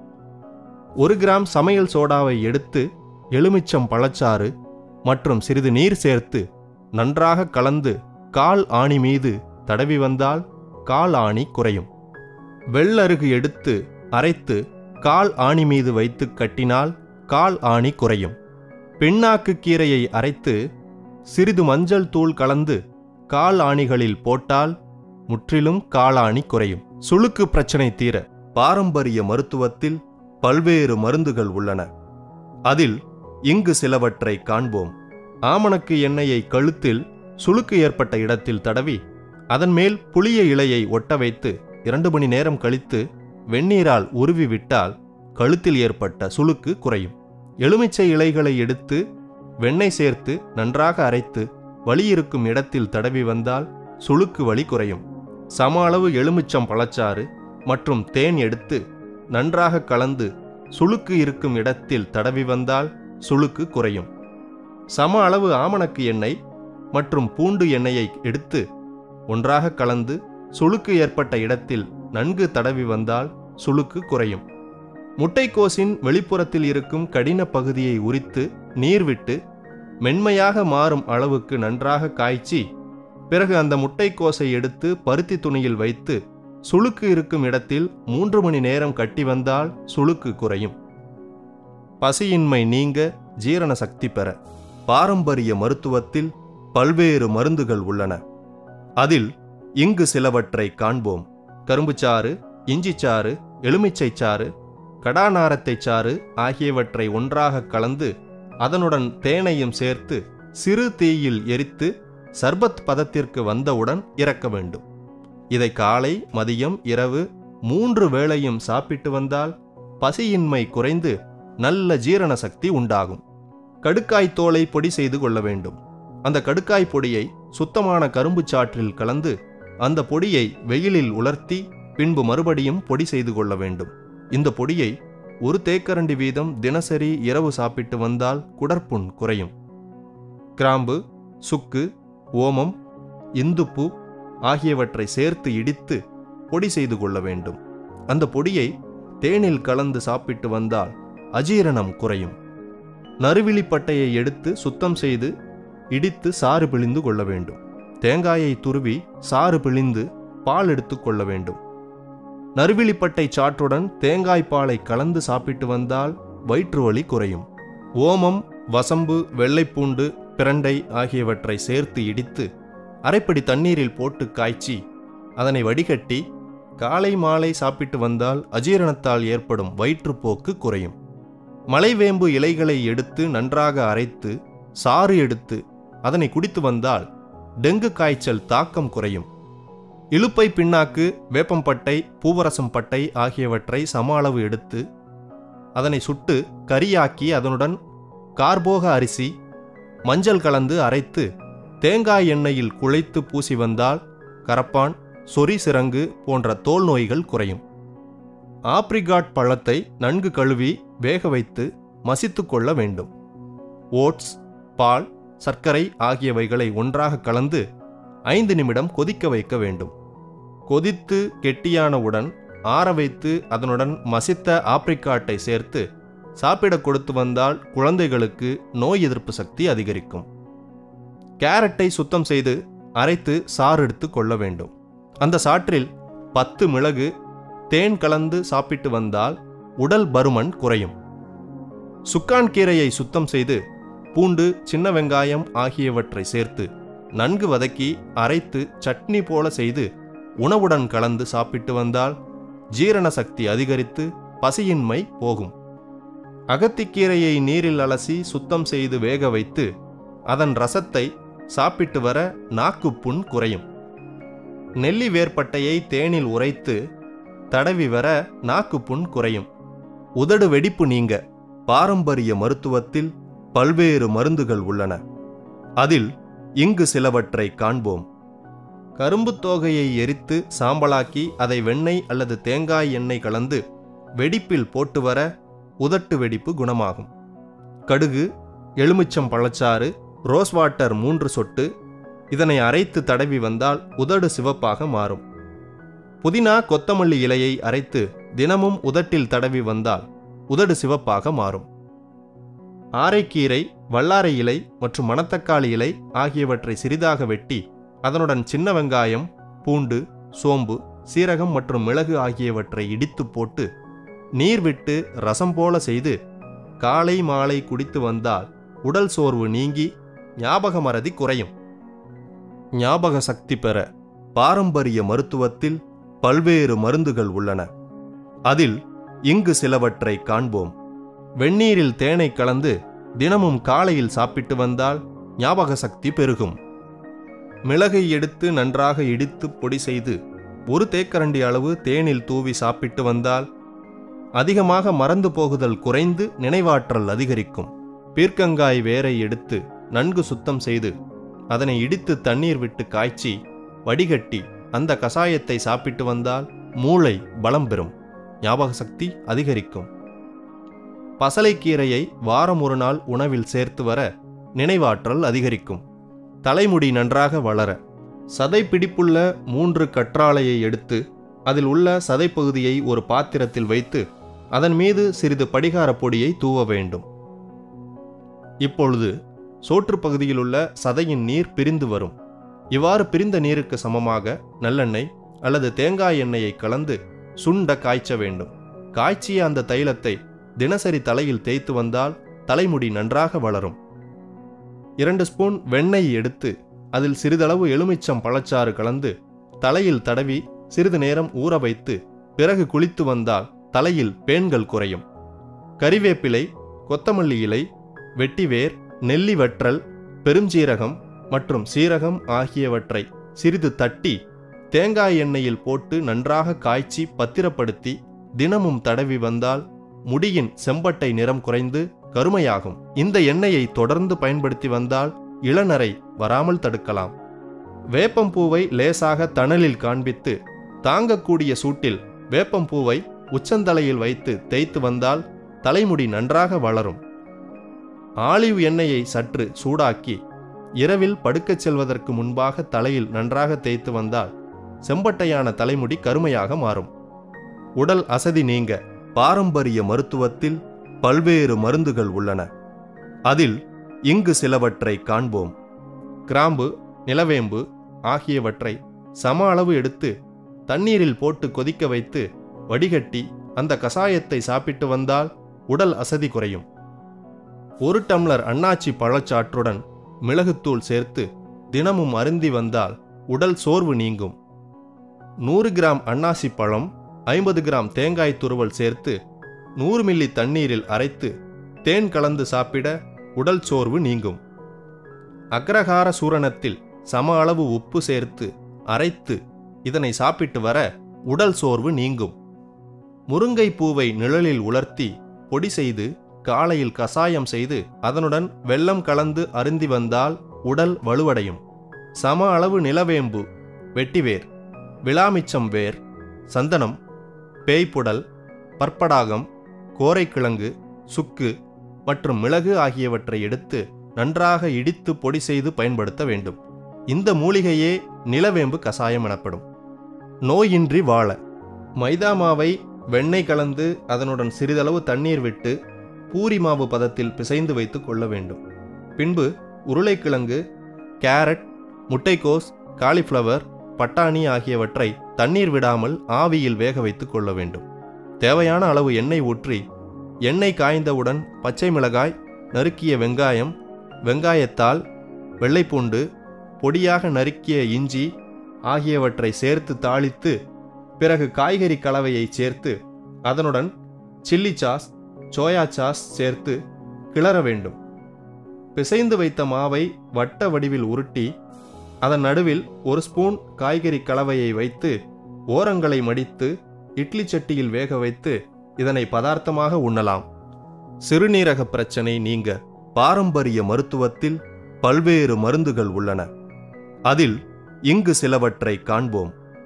1 கிராம் சமையல் சோடாவை எடுத்து எலுமிச்சம் பழச்சாறு மற்றும் சிறிது நீர் சேர்த்து நன்றாக கலந்து கால் ஆணி மீது தடவி வந்தால் கால் ஆணி குறையும். வெள்ளருகு எடுத்து அரைத்து கால் ஆணி மீது வைத்து கட்டினால் கால் ஆணி குறையும். பிண்ணாக்கு கீரையை அரைத்து சிறிது மஞ்சள் தூள் கலந்து கால் ஆணிகளில் போட்டால் முற்றிலும் காலாணி குறையும். சுளுக்கு பிரச்சனை தீர பாரம்பரிய மருத்துவத்தில் பல்வேறு மருந்துகள் உள்ளன. அதில் இங்கு சிலவற்றை காண்போம். ஆமணக்கு எண்ணெயை கழுத்தில் சுளுக்கு ஏற்பட்ட இடத்தில் தடவி அதன் மேல் புளிய இலையை ஒட்ட வைத்து 2 மணி நேரம் கழித்து வெந்நீரால் உருவி விட்டால் கழுத்தில் ஏற்பட்ட சுளுக்கு குறையும். எலுமிச்சை இலைகளை எடுத்து வெண்ணெய் சேர்த்து நன்றாக அரைத்து வலி இருக்கும் இடத்தில் தடவி வந்தால் சுளுக்கு வலி குறையும். சம அளவு எலுமிச்சம் பழச்சாறு மற்றும் தேன் எடுத்து நன்றாக கலந்து சுளுக்கு இருக்கும் இடத்தில் தடவி வந்தால் சுளுக்கு குறையும். சம அளவு ஆமணக்கு எண்ணெய் மற்றும் பூண்டு எண்ணெயை எடுத்து ஒன்றாக கலந்து சுளுக்கு ஏற்பட்ட இடத்தில் நன்கு தடவி வந்தால் சுளுக்கு குறையும். முட்டைக்கோசின் வெளிப்புறத்தில் இருக்கும் கடின பகுதியை உரித்து நீர் விட்டு மென்மையாக மாறும் அளவுக்கு நன்றாக காய்ச்சி பிறகு அந்த முட்டைக்கோசை எடுத்து பருத்தி துணியில் வைத்து சுளுக்கு இருக்கும் இடத்தில் 3 மணி நேரம் கட்டி வந்தால் சுளுக்கு குறையும். பசியின்மை நீங்க ஜீரண சக்தி பெற பாரம்பரிய மருத்துவத்தில் பல்வேறு மருந்துகள் உள்ளன. அதில் இங்கு சிலவற்றை காண்போம். கரும்புச்சாறு, இஞ்சிச்சாறு, எலுமிச்சைச்சாறு, கடாநாரத்தைச் சாறு ஆகியவற்றை ஒன்றாக கலந்து அதனுடன் தேனையும் சேர்த்து சிறு தீயில் எரித்து சர்பத் பதத்திற்கு வந்தவுடன் இறக்க வேண்டும். இதை காலை, மதியம், இரவு 3 வேளையும் சாப்பிட்டு வந்தால் பசியின்மை குறைந்து நல்ல ஜீரண சக்தி உண்டாகும். கடுக்காய் தோலை பொடி செய்து கொள்ள வேண்டும். அந்த கடுக்காய் பொடியை சுத்தமான கரும்பு சாற்றில் கலந்து அந்த பொடியை வெயிலில் உலர்த்தி பின்பு மறுபடியும் பொடி செய்து கொள்ள வேண்டும். இந்த பொடியை 1 தேக்கரண்டி வீதம் தினசரி இரவு சாப்பிட்டு வந்தால் குடற்புண் குறையும். கிராம்பு, சுக்கு, ஓமம், இந்துப்பு ஆகியவற்றை சேர்த்து இடித்து பொடி செய்து கொள்ள வேண்டும். அந்த பொடியை தேனில் கலந்து சாப்பிட்டு வந்தால் அஜீரணம் குறையும். நறுவிழிப்பட்டையை எடுத்து சுத்தம் செய்து இடித்து சாறு பிழிந்து கொள்ள வேண்டும். தேங்காயை துருவி சாறு பிழிந்து பால் எடுத்து கொள்ள வேண்டும். நறுவிழிப்பட்டை சாற்றுடன் தேங்காய் பாலை கலந்து சாப்பிட்டு வந்தால் வயிற்று வலி குறையும். ஓமம், வசம்பு, வெள்ளைப்பூண்டு, பிரண்டை ஆகியவற்றை சேர்த்து இடித்து அரைப்படி தண்ணீரில் போட்டு காய்ச்சி அதனை வடிகட்டி காலை மாலை சாப்பிட்டு வந்தால் அஜீரணத்தால் ஏற்படும் வயிற்றுப்போக்கு குறையும். மலைவேம்பு இலைகளை எடுத்து நன்றாக அரைத்து சாறு எடுத்து அதனை குடித்து வந்தால் டெங்கு காய்ச்சல் தாக்கம் குறையும். இலுப்பை பிண்ணாக்கு, வேப்பம்பட்டை, பூவரசம் பட்டை ஆகியவற்றை சம அளவு எடுத்து அதனை சுட்டு கரியாக்கி அதனுடன் கார்போக அரிசி, மஞ்சள் கலந்து அரைத்து தேங்காய் எண்ணெயில் குழைத்து பூசி வந்தால் கரப்பான், சொறி சிரங்கு போன்ற தோல் நோய்கள் குறையும். ஆப்ரிகாட் பழத்தை நன்கு கழுவி வேக வைத்து மசித்து கொள்ள வேண்டும். ஓட்ஸ், பால், சர்க்கரை ஆகியவைகளை ஒன்றாக கலந்து 5 நிமிடம் கொதிக்க வைக்க வேண்டும். கொதித்து கெட்டியானவுடன் ஆற வைத்து அதனுடன் மசித்த ஆப்ரிகாட்டை சேர்த்து சாப்பிட கொடுத்து வந்தால் குழந்தைகளுக்கு நோய் எதிர்ப்பு சக்தி அதிகரிக்கும். கேரட்டை சுத்தம் செய்து அரைத்து சாறு எடுத்து கொள்ள வேண்டும். அந்த சாற்றில் 10 மிளகு, தேன் கலந்து சாப்பிட்டு வந்தால் உடல் பருமன் குறையும். சுக்கான் கீரையை சுத்தம் செய்து பூண்டு, சின்ன வெங்காயம் ஆகியவற்றை சேர்த்து நன்கு வதக்கி அரைத்து சட்னி போல செய்து உணவுடன் கலந்து சாப்பிட்டு வந்தால் ஜீரண சக்தி அதிகரித்து பசியின்மை போகும். அகத்திக்கீரையை நீரில் அலசி சுத்தம் செய்து வேக வைத்து அதன் ரசத்தை சாப்பிட்டு வர நாக்குப்புண் குறையும். நெல்லி வேர்பட்டையை தேனில் உரைத்து தடவி வர நாக்குப்புண் குறையும். உதடு வெடிப்பு நீங்க பாரம்பரிய மருத்துவத்தில் பல்வேறு மருந்துகள் உள்ளன. அதில் இங்கு சிலவற்றை காண்போம். கரும்பு தோகையை எரித்து சாம்பலாக்கி அதை வெண்ணெய் அல்லது தேங்காய் எண்ணெய் கலந்து வெடிப்பில் போட்டு வர உதட்டு வெடிப்பு குணமாகும். கடுகு, எலுமிச்சம் பழச்சாறு, ரோஸ் வாட்டர் 3 சொட்டு இதனை அரைத்து தடவி வந்தால் உதடு சிவப்பாக மாறும். புதினா, கொத்தமல்லி இலையை அரைத்து தினமும் உதட்டில் தடவி வந்தால் உதடு சிவப்பாக மாறும். ஆரைக்கீரை, வல்லாரை இலை மற்றும் மணத்தக்காளி இலை ஆகியவற்றை சிறிதாக வெட்டி அதனுடன் சின்ன வெங்காயம், பூண்டு, சோம்பு, சீரகம் மற்றும் மிளகு ஆகியவற்றை இடித்து போட்டு நீர் விட்டு ரசம் போல செய்து காலை மாலை குடித்து வந்தால் உடல் சோர்வு நீங்கி ஞாபக மறதி குறையும். ஞாபக சக்தி பெற பாரம்பரிய மருத்துவத்தில் பல்வேறு மருந்துகள் உள்ளன. அதில் இங்கு சிலவற்றை காண்போம். வெந்நீரில் தேனை கலந்து தினமும் காலையில் சாப்பிட்டு வந்தால் ஞாபக சக்தி பெருகும். மிளகை எடுத்து நன்றாக இடித்து பொடி செய்து 1 தேக்கரண்டி அளவு தேனில் தூவி சாப்பிட்டு வந்தால் அதிகமாக மறந்து போகுதல் குறைந்து நினைவாற்றல் அதிகரிக்கும். பீர்க்கங்காய் வேரை எடுத்து நன்கு சுத்தம் செய்து அதனை இடித்து தண்ணீர் விட்டு காய்ச்சி வடிகட்டி அந்த கசாயத்தை சாப்பிட்டு வந்தால் மூளை பலம் பெறும், ஞாபக சக்தி அதிகரிக்கும். பசலைக்கீரையை வாரம் 1 நாள் உணவில் சேர்த்து வர நினைவாற்றல் அதிகரிக்கும். தலைமுடி நன்றாக வளர சதை பிடிப்புள்ள 3 கற்றாழையை எடுத்து அதில் உள்ள சதைப்பகுதியை ஒரு பாத்திரத்தில் வைத்து அதன் மீது சிறிது படிகார பொடியை தூவ வேண்டும். இப்பொழுது சோற்று பகுதியிலுள்ள சதையின் நீர் பிரிந்து வரும். இவ்வாறு பிரிந்த நீருக்கு சமமாக நல்லெண்ணெய் அல்லது தேங்காய் எண்ணெயை கலந்து சுண்ட காய்ச்ச வேண்டும். காய்ச்சிய அந்த தைலத்தை தினசரி தலையில் தேய்த்து வந்தால் தலைமுடி நன்றாக வளரும். 2 ஸ்பூன் வெண்ணெய் எடுத்து அதில் சிறிதளவு எலுமிச்சம் பழச்சாறு கலந்து தலையில் தடவி சிறிது நேரம் ஊற வைத்து பிறகு குளித்து வந்தால் தலையில் பேன்கள் குறையும். கறிவேப்பிலை, கொத்தமல்லி இலை, வெட்டிவேர், நெல்லி வற்றல், பெருஞ்சீரகம் மற்றும் சீரகம் ஆகியவற்றை சிறிது தட்டி தேங்காய் எண்ணெயில் போட்டு நன்றாக காய்ச்சி பத்திரப்படுத்தி தினமும் தடவி வந்தால் முடியின் செம்பட்டை நிறம் குறைந்து கருமையாகும். இந்த எண்ணெயை தொடர்ந்து பயன்படுத்தி வந்தால் இளநரை வராமல் தடுக்கலாம். வேப்பம்பூவை லேசாக தணலில் காண்பித்து தாங்கக்கூடிய சூட்டில் வேப்பம்பூவை உச்சந்தலையில் வைத்து தேய்த்து வந்தால் தலைமுடி நன்றாக வளரும். ஆலிவ் எண்ணெயை சற்று சூடாக்கி இரவில் படுக்கச் செல்வதற்கு முன்பாக தலையில் நன்றாக தேய்த்து வந்தால் செம்பட்டையான தலைமுடி கருமையாக மாறும். உடல் அசதி நீங்க பாரம்பரிய மருத்துவத்தில் பல்வேறு மருந்துகள் உள்ளன. அதில் இங்கு சிலவற்றை காண்போம். கிராம்பு, நிலவேம்பு ஆகியவற்றை சம அளவு எடுத்து தண்ணீரில் போட்டு கொதிக்க வைத்து வடிகட்டி அந்த கசாயத்தை சாப்பிட்டு வந்தால் உடல் அசதி குறையும். 1 டம்ளர் அன்னாச்சி பழச்சாற்றுடன் மிளகுத்தூள் சேர்த்து தினமும் அருந்தி வந்தால் உடல் சோர்வு நீங்கும். 100 கிராம் அன்னாசி பழம், 50 கிராம் தேங்காய் துருவல் சேர்த்து 100 மில்லி தண்ணீரில் அரைத்து தேன் கலந்து சாப்பிட உடல் சோர்வு நீங்கும். அக்ரஹார சூரணத்தில் சம அளவு உப்பு சேர்த்து அரைத்து இதனை சாப்பிட்டு வர உடல் சோர்வு நீங்கும். முருங்கை பூவை நிழலில் உலர்த்தி பொடி செய்து காலையில் கசாயம் செய்து அதனுடன் வெல்லம் கலந்து அருந்தி வந்தால் உடல் வலுவடையும். சம அளவு நிலவேம்பு, வெட்டிவேர், விளாமிச்சம் வேர், சந்தனம், பேய்ப்புடல், பற்படாகம், கோரைக்கிழங்கு, சுக்கு மற்றும் மிளகு ஆகியவற்றை எடுத்து நன்றாக இடித்து பொடி செய்து பயன்படுத்த வேண்டும். இந்த மூலிகையே நிலவேம்பு கசாயம் எனப்படும். நோயின்றி வாழ மைதா மாவை வெண்ணெய் கலந்து அதனுடன் சிறிதளவு தண்ணீர் விட்டு பூரி மாவு பதத்தில் பிசைந்து வைத்து கொள்ள வேண்டும். பின்பு உருளைக்கிழங்கு, கேரட், முட்டைக்கோஸ், காலிஃப்ளவர், பட்டாணி ஆகியவற்றை தண்ணீர் விடாமல் ஆவியில் வேக வைத்து கொள்ள வேண்டும். தேவையான அளவு எண்ணெய் ஊற்றி எண்ணெய் காய்ந்தவுடன் பச்சை மிளகாய், நறுக்கிய வெங்காயம், வெங்காயத்தாள், வெள்ளைப்பூண்டு, பொடியாக நறுக்கிய இஞ்சி ஆகியவற்றை சேர்த்து தாளித்து பிறகு காய்கறி கலவையை சேர்த்து அதனுடன் சில்லி சாஸ், சோயா சாஸ் சேர்த்து கிளற வேண்டும். பிசைந்து வைத்த மாவை வட்ட வடிவில் உருட்டி அதன் நடுவில் 1 ஸ்பூன் காய்கறி கலவையை வைத்து ஓரங்களை மடித்து இட்லி சட்டியில் வேக வைத்து இதனை பதார்த்தமாக உண்ணலாம். சிறுநீரக பிரச்சனை நீங்க பாரம்பரிய மருத்துவத்தில் பல்வேறு மருந்துகள் உள்ளன. அதில் இங்கு சிலவற்றை காண்போம்.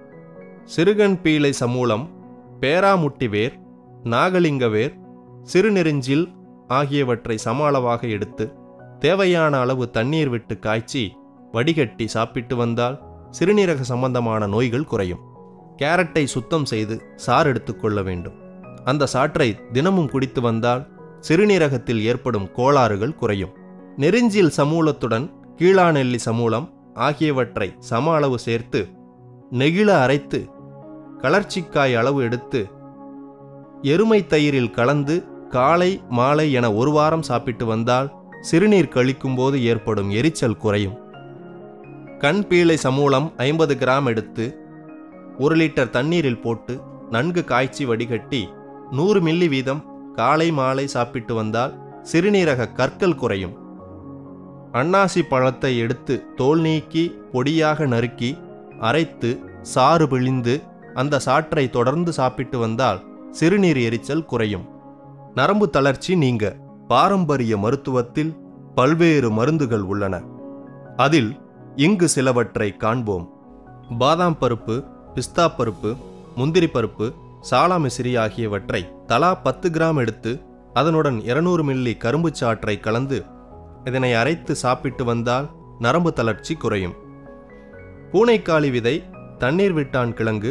சிறுகண் பீளை சமூலம், பேராமுட்டி வேர், நாகலிங்க வேர், சிறுநெருஞ்சில் ஆகியவற்றை சம அளவாக எடுத்து தேவையான அளவு தண்ணீர் விட்டு காய்ச்சி வடிகட்டி சாப்பிட்டு வந்தால் சிறுநீரக சம்பந்தமான நோய்கள் குறையும். கேரட்டை சுத்தம் செய்து சாறு எடுத்துக்கொள்ள வேண்டும். அந்த சாற்றை தினமும் குடித்து வந்தால் சிறுநீரகத்தில் ஏற்படும் கோளாறுகள் குறையும். நெருஞ்சில் சமூலத்துடன் கீழாநெல்லி சமூலம் ஆகியவற்றை சம அளவு சேர்த்து நெகிழ அரைத்து கலர்ச்சிக்காய் அளவு எடுத்து எருமை தயிரில் கலந்து காலை மாலை என 1 வாரம் சாப்பிட்டு வந்தால் சிறுநீர் கழிக்கும் போது ஏற்படும் எரிச்சல் குறையும். கண் பீளை சமூலம் 50 கிராம் எடுத்து 1 லிட்டர் தண்ணீரில் போட்டு நன்கு காய்ச்சி வடிகட்டி 100 மில்லி வீதம் காலை மாலை சாப்பிட்டு வந்தால் சிறுநீரக கற்கள் குறையும். அன்னாசி பழத்தை எடுத்து தோல் நீக்கி பொடியாக நறுக்கி அரைத்து சாறு பிழிந்து அந்த சாற்றை தொடர்ந்து சாப்பிட்டு வந்தால் சிறுநீர் எரிச்சல் குறையும். நரம்பு தளர்ச்சி நீங்க பாரம்பரிய மருத்துவத்தில் பல்வேறு மருந்துகள் உள்ளன. அதில் இங்கு சிலவற்றை காண்போம். பாதாம் பருப்பு, பிஸ்தா பருப்பு, முந்திரி பருப்பு, சாலாமிசிறி ஆகியவற்றை தலா 10 கிராம் எடுத்து அதனுடன் 200 மில்லி கரும்பு சாற்றை கலந்து இதனை அரைத்து சாப்பிட்டு வந்தால் நரம்பு தளர்ச்சி குறையும். பூனைக்காளி விதை, தண்ணீர் விட்டான் கிழங்கு,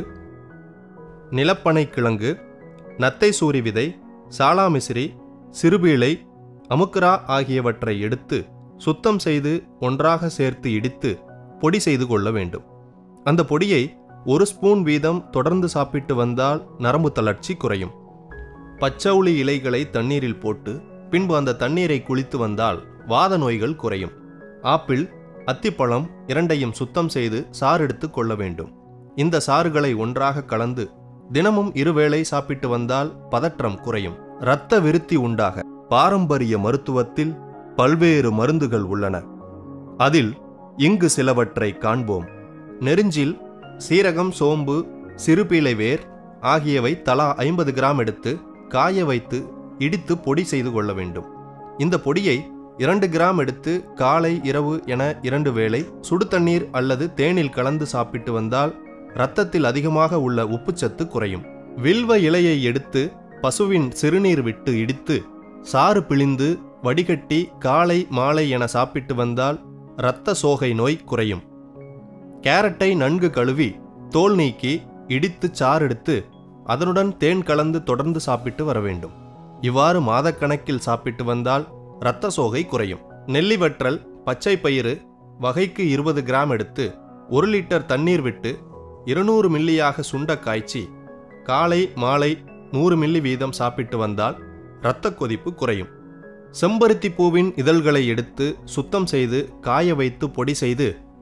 நிலப்பனை கிழங்கு, நத்தை சூரி விதை, சாலாமிசிறி, சிறுபீளை, அமுக்குரா ஆகியவற்றை எடுத்து சுத்தம் செய்து ஒன்றாக சேர்த்து இடித்து பொடி செய்து கொள்ள வேண்டும். அந்த பொடியை 1 ஸ்பூன் வீதம் தொடர்ந்து சாப்பிட்டு வந்தால் நரம்பு தளர்ச்சி குறையும். பச்சௌளி இலைகளை தண்ணீரில் போட்டு பின்பு அந்த தண்ணீரை குளித்து வந்தால் வாத நோய்கள் குறையும். ஆப்பிள், அத்திப்பழம் இரண்டையும் சுத்தம் செய்து சாறு எடுத்து கொள்ள வேண்டும். இந்த சாறுகளை ஒன்றாக கலந்து தினமும் 2 வேளை சாப்பிட்டு வந்தால் பதற்றம் குறையும். இரத்த விருத்தி உண்டாக பாரம்பரிய மருத்துவத்தில் பல்வேறு மருந்துகள் உள்ளன. அதில் இங்கு சிலவற்றை காண்போம். நெருஞ்சில், சீரகம், சோம்பு, சிறுபீளை வேர் ஆகியவை தலா 50 கிராம் எடுத்து காய வைத்து இடித்து பொடி செய்து கொள்ள வேண்டும். இந்த பொடியை 2 கிராம் எடுத்து காலை இரவு என 2 வேளை சுடு தண்ணீர் அல்லது தேனில் கலந்து சாப்பிட்டு வந்தால் இரத்தத்தில் அதிகமாக உள்ள உப்புச்சத்து குறையும். வில்வ இலையை எடுத்து பசுவின் சிறுநீர் விட்டு இடித்து சாறு பிழிந்து வடிகட்டி காலை மாலை என சாப்பிட்டு வந்தால் இரத்த சோகை நோய் குறையும். கேரட்டை நன்கு கழுவி தோல் நீக்கி இடித்து சாறெடுத்து அதனுடன் தேன் கலந்து தொடர்ந்து சாப்பிட்டு வர வேண்டும். இவ்வாறு மாதக்கணக்கில் சாப்பிட்டு வந்தால் இரத்த சோகை குறையும். நெல்லிவற்றல், பச்சை பயிறு வகைக்கு 20 கிராம் எடுத்து 1 லிட்டர் தண்ணீர் விட்டு 200 மில்லியாக சுண்ட காய்ச்சி காலை மாலை 100 மில்லி வீதம் சாப்பிட்டு வந்தால் இரத்த கொதிப்பு குறையும். செம்பருத்தி பூவின் இதழ்களை எடுத்து சுத்தம் செய்து காய வைத்து பொடி செய்து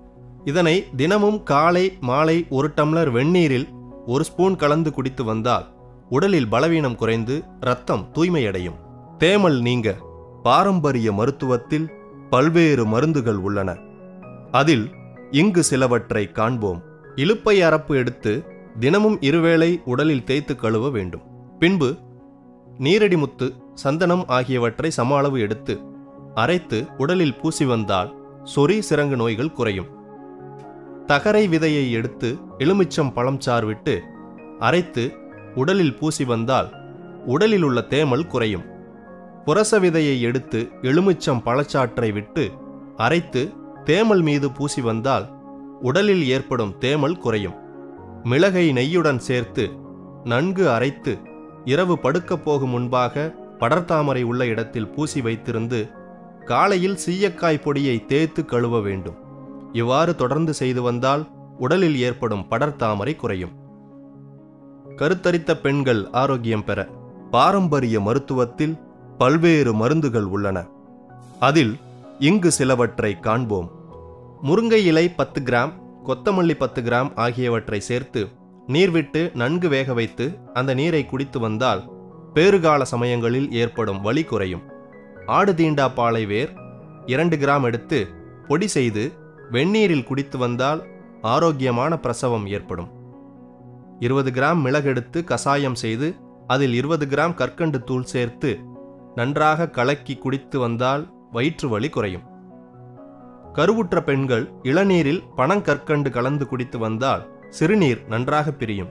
இதனை தினமும் காலை மாலை 1 டம்ளர் வெந்நீரில் 1 ஸ்பூன் கலந்து குடித்து வந்தால் உடலில் பலவீனம் குறைந்து இரத்தம் தூய்மையடையும். தேமல் நீங்க பாரம்பரிய மருத்துவத்தில் பல்வேறு மருந்துகள் உள்ளன. அதில் இங்கு சிலவற்றை காண்போம். இலுப்பை அரப்பு எடுத்து தினமும் 2 வேளை உடலில் தேய்த்து கழுவ வேண்டும். பின்பு நீரடி முத்து, சந்தனம் ஆகியவற்றை சம அளவு எடுத்து அரைத்து உடலில் பூசி வந்தால் சொறி சிரங்கு நோய்கள் குறையும். தகரை விதையை எடுத்து எலுமிச்சம் பழம் சாறு விட்டு அரைத்து உடலில் பூசி வந்தால் உடலில் உள்ள தேமல் குறையும். புரச விதையை எடுத்து எலுமிச்சம் பழச்சாற்றை விட்டு அரைத்து தேமல் மீது பூசி வந்தால் உடலில் ஏற்படும் தேமல் குறையும். மிளகை நெய்யுடன் சேர்த்து நன்கு அரைத்து இரவு படுக்கப் போகும் முன்பாக படர்தாமரை உள்ள இடத்தில் பூசி வைத்திருந்து காலையில் சீயக்காய் பொடியை தேய்த்து கழுவ வேண்டும். இவ்வாறு தொடர்ந்து செய்து வந்தால் உடலில் ஏற்படும் படர்தாமரை குறையும். கருத்தரித்த பெண்கள் ஆரோக்கியம் பெற பாரம்பரிய மருத்துவத்தில் பல்வேறு மருந்துகள் உள்ளன. அதில் இங்கு சிலவற்றை காண்போம். முருங்கை இலை 10 கிராம், கொத்தமல்லி 10 கிராம் ஆகியவற்றை சேர்த்து நீர் விட்டு நன்கு வேக வைத்து அந்த நீரை குடித்து வந்தால் பேறுகால சமயங்களில் ஏற்படும் வலி குறையும். ஆடு தீண்டா பாலை வேர் 2 கிராம் எடுத்து பொடி செய்து வெந்நீரில் குடித்து வந்தால் ஆரோக்கியமான பிரசவம் ஏற்படும். 20 கிராம் மிளகெடுத்து கசாயம் செய்து அதில் 20 கிராம் கற்கண்டு தூள் சேர்த்து நன்றாக கலக்கி குடித்து வந்தால் வயிற்று வலி குறையும். கருவுற்ற பெண்கள் இளநீரில் பனங்கற்கண்டு கலந்து குடித்து வந்தால் சிறுநீர் நன்றாக பிரியும்.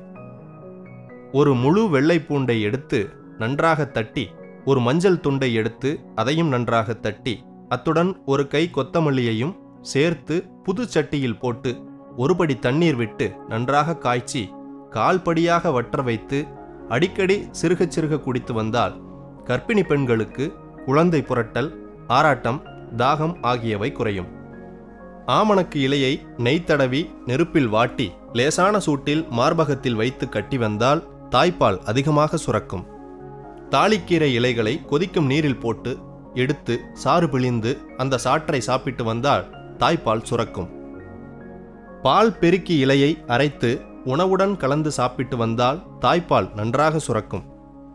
ஒரு முழு வெள்ளை பூண்டை எடுத்து நன்றாக தட்டி ஒரு மஞ்சள் துண்டை எடுத்து அதையும் நன்றாக தட்டி அத்துடன் ஒரு கை கொத்தமல்லியையும் சேர்த்து புது சட்டியில் போட்டு ஒரு படி தண்ணீர் விட்டு நன்றாக காய்ச்சி கால்படியாக வற்ற வைத்து அடிக்கடி சிறுக சிறுக குடித்து வந்தால் கர்ப்பிணி பெண்களுக்கு குழந்தை புரட்டல், ஆராட்டம், தாகம் ஆகியவை குறையும். ஆமணக்கு இலையை நெய் தடவி நெருப்பில் வாட்டி லேசான சூட்டில் மார்பகத்தில் வைத்து கட்டி வந்தால் தாய்ப்பால் அதிகமாக சுரக்கும். தாளிக்கீரை இலைகளை கொதிக்கும் நீரில் போட்டு எடுத்து சாறு பிழிந்து அந்த சாற்றை சாப்பிட்டு வந்தால் தாய்ப்பால் சுரக்கும். பால் பெருக்கி இலையை அரைத்து உணவுடன் கலந்து சாப்பிட்டு வந்தால் தாய்ப்பால் நன்றாக சுரக்கும்.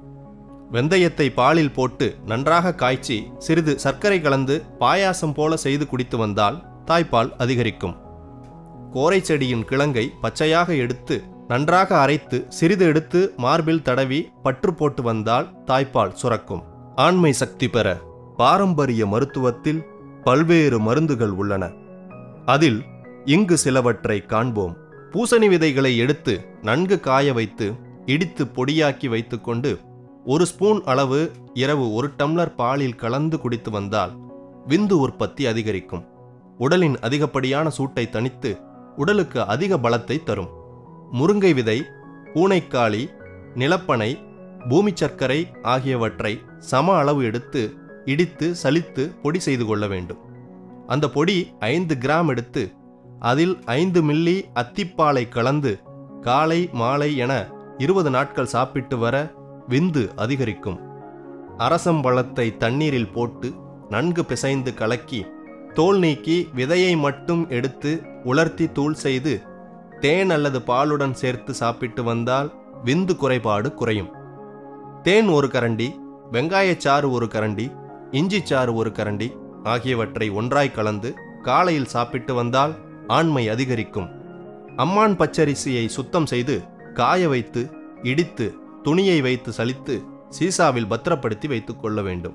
வெந்தயத்தை பாலில் போட்டு நன்றாக காய்ச்சி சிறிது சர்க்கரை கலந்து பாயாசம் போல செய்து குடித்து வந்தால் தாய்ப்பால் அதிகரிக்கும். கோரை செடியின் கிழங்கை பச்சையாக எடுத்து நன்றாக அரைத்து சிறிது எடுத்து மார்பில் தடவி பற்று போட்டு வந்தால் தாய்ப்பால் சுரக்கும். ஆண்மை சக்தி பெற பாரம்பரிய மருத்துவத்தில் பல்வேறு மருந்துகள் உள்ளன. அதில் இங்கு சிலவற்றை காண்போம். பூசணி விதைகளை எடுத்து நன்கு காய வைத்து இடித்து பொடியாக்கி வைத்துக்கொண்டு 1 ஸ்பூன் அளவு இரவு 1 டம்ளர் பாலில் கலந்து குடித்து வந்தால் விந்து உற்பத்தி அதிகரிக்கும். உடலின் அதிகப்படியான சூட்டை தணித்து உடலுக்கு அதிக பலத்தை தரும். முருங்கை விதை, பூனைக்காளி, நிலப்பனை, பூமி சர்க்கரை ஆகியவற்றை சம அளவு எடுத்து இடித்து சலித்து பொடி செய்து கொள்ள வேண்டும். அந்த பொடி 5 கிராம் எடுத்து அதில் 5 மில்லி அத்திப்பாலை கலந்து காலை மாலை என 20 நாட்கள் சாப்பிட்டு வர விந்து அதிகரிக்கும். அரசம்பழத்தை தண்ணீரில் போட்டு நன்கு பிசைந்து கலக்கி தோல் நீக்கி விதையை மட்டும் எடுத்து உலர்த்தி தூள் செய்து தேன் அல்லது பாலுடன் சேர்த்து சாப்பிட்டு வந்தால் விந்து குறைபாடு குறையும். தேன் 1 கரண்டி, வெங்காயச்சாறு 1 கரண்டி, இஞ்சிச்சாறு 1 கரண்டி ஆகியவற்றை ஒன்றாய் கலந்து காலையில் சாப்பிட்டு வந்தால் ஆண்மை அதிகரிக்கும். அம்மான் பச்சரிசியை சுத்தம் செய்து காய வைத்து இடித்து துணியை வைத்து சலித்து சீசாவில் பத்திரப்படுத்தி வைத்துக் கொள்ள வேண்டும்.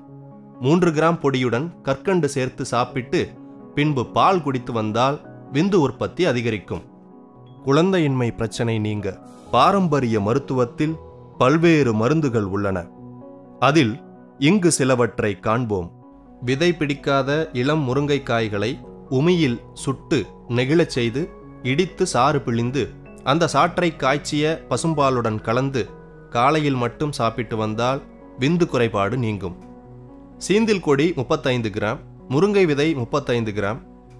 3 கிராம் பொடியுடன் கற்கண்டு சேர்த்து சாப்பிட்டு பின்பு பால் குடித்து வந்தால் விந்து உற்பத்தி அதிகரிக்கும். குழந்தையின்மை பிரச்சனை நீங்க பாரம்பரிய மருத்துவத்தில் பல்வேறு மருந்துகள் உள்ளன. அதில் இங்கு சிலவற்றை காண்போம். விதை பிடிக்காத இளம் முருங்கைக்காய்களை உமியில் சுட்டு நெகிழச் செய்து இடித்து சாறு பிழிந்து அந்த சாற்றை காய்ச்சிய பசும்பாலுடன் கலந்து காலையில் மட்டும் சாப்பிட்டு வந்தால் விந்து குறைபாடு நீங்கும். சீந்தில் கொடி 35 கிராம், முருங்கை விதை 35 கிராம்,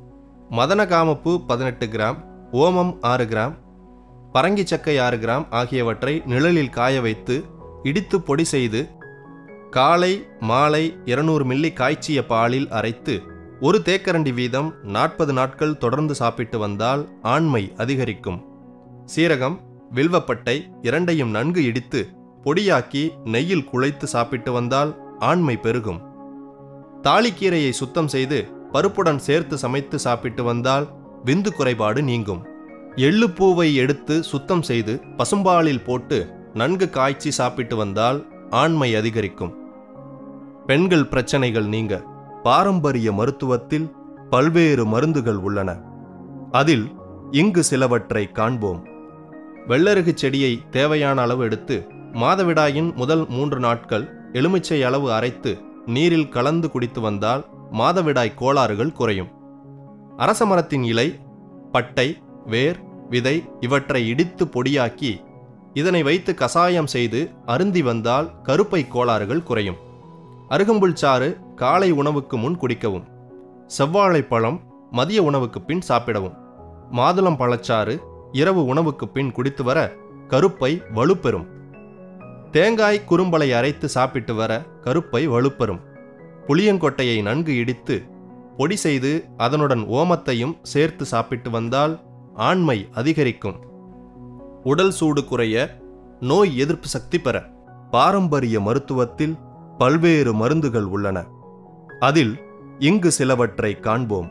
மதனகாமப்பு 18 கிராம், ஓமம் 6 கிராம், பரங்கி சக்கை 6 கிராம் ஆகியவற்றை நிழலில் காய வைத்து இடித்து பொடி செய்து காலை மாலை 200 மில்லி காய்ச்சிய பாலில் அரைத்து ஒரு தேக்கரண்டி வீதம் 40 நாட்கள் தொடர்ந்து சாப்பிட்டு வந்தால் ஆண்மை அதிகரிக்கும். சீரகம், வில்வப்பட்டை இரண்டையும் நன்கு இடித்து பொடியாக்கி நெய்யில் குழைத்து சாப்பிட்டு வந்தால் ஆண்மை பெருகும். தாளிக்கீரையை சுத்தம் செய்து பருப்புடன் சேர்த்து சமைத்து சாப்பிட்டு வந்தால் விந்து குறைபாடு நீங்கும். எள்ளுப்பூவை எடுத்து சுத்தம் செய்து பசும்பாலில் போட்டு நன்கு காய்ச்சி சாப்பிட்டு வந்தால் ஆண்மை அதிகரிக்கும். பெண்கள் பிரச்சனைகள் நீங்க பாரம்பரிய மருத்துவத்தில் பல்வேறு மருந்துகள் உள்ளன. அதில் இங்கு சிலவற்றை காண்போம். வெள்ளருகு செடியை தேவையான அளவு எடுத்து மாதவிடாயின் முதல் 3 நாட்கள் எலுமிச்சை அளவு அரைத்து நீரில் கலந்து குடித்து வந்தால் மாதவிடாய் கோளாறுகள் குறையும். அரச மரத்தின் இலை, பட்டை, வேர், விதை இவற்றை இடித்து பொடியாக்கி இதனை வைத்து கசாயம் செய்து அருந்தி வந்தால் கருப்பை கோளாறுகள் குறையும். அருகம்புல் சாறு காலை உணவுக்கு முன் குடிக்கவும். செவ்வாழைப்பழம் மதிய உணவுக்கு பின் சாப்பிடவும். மாதுளம் பழச்சாறு இரவு உணவுக்கு பின் குடித்து வர கருப்பை வலுப்பெறும். தேங்காய் குறும்பலை அரைத்து சாப்பிட்டு வர கருப்பை வலுப்பெறும். புளியங்கொட்டையை நன்கு இடித்து பொடி செய்து அதனுடன் ஓமத்தையும் சேர்த்து சாப்பிட்டு வந்தால் ஆண்மை அதிகரிக்கும். உடல் சூடு குறைய, நோய் எதிர்ப்பு சக்தி பெற பாரம்பரிய மருத்துவத்தில் பல்வேறு மருந்துகள் உள்ளன. அதில் இங்கு சிலவற்றை காண்போம்.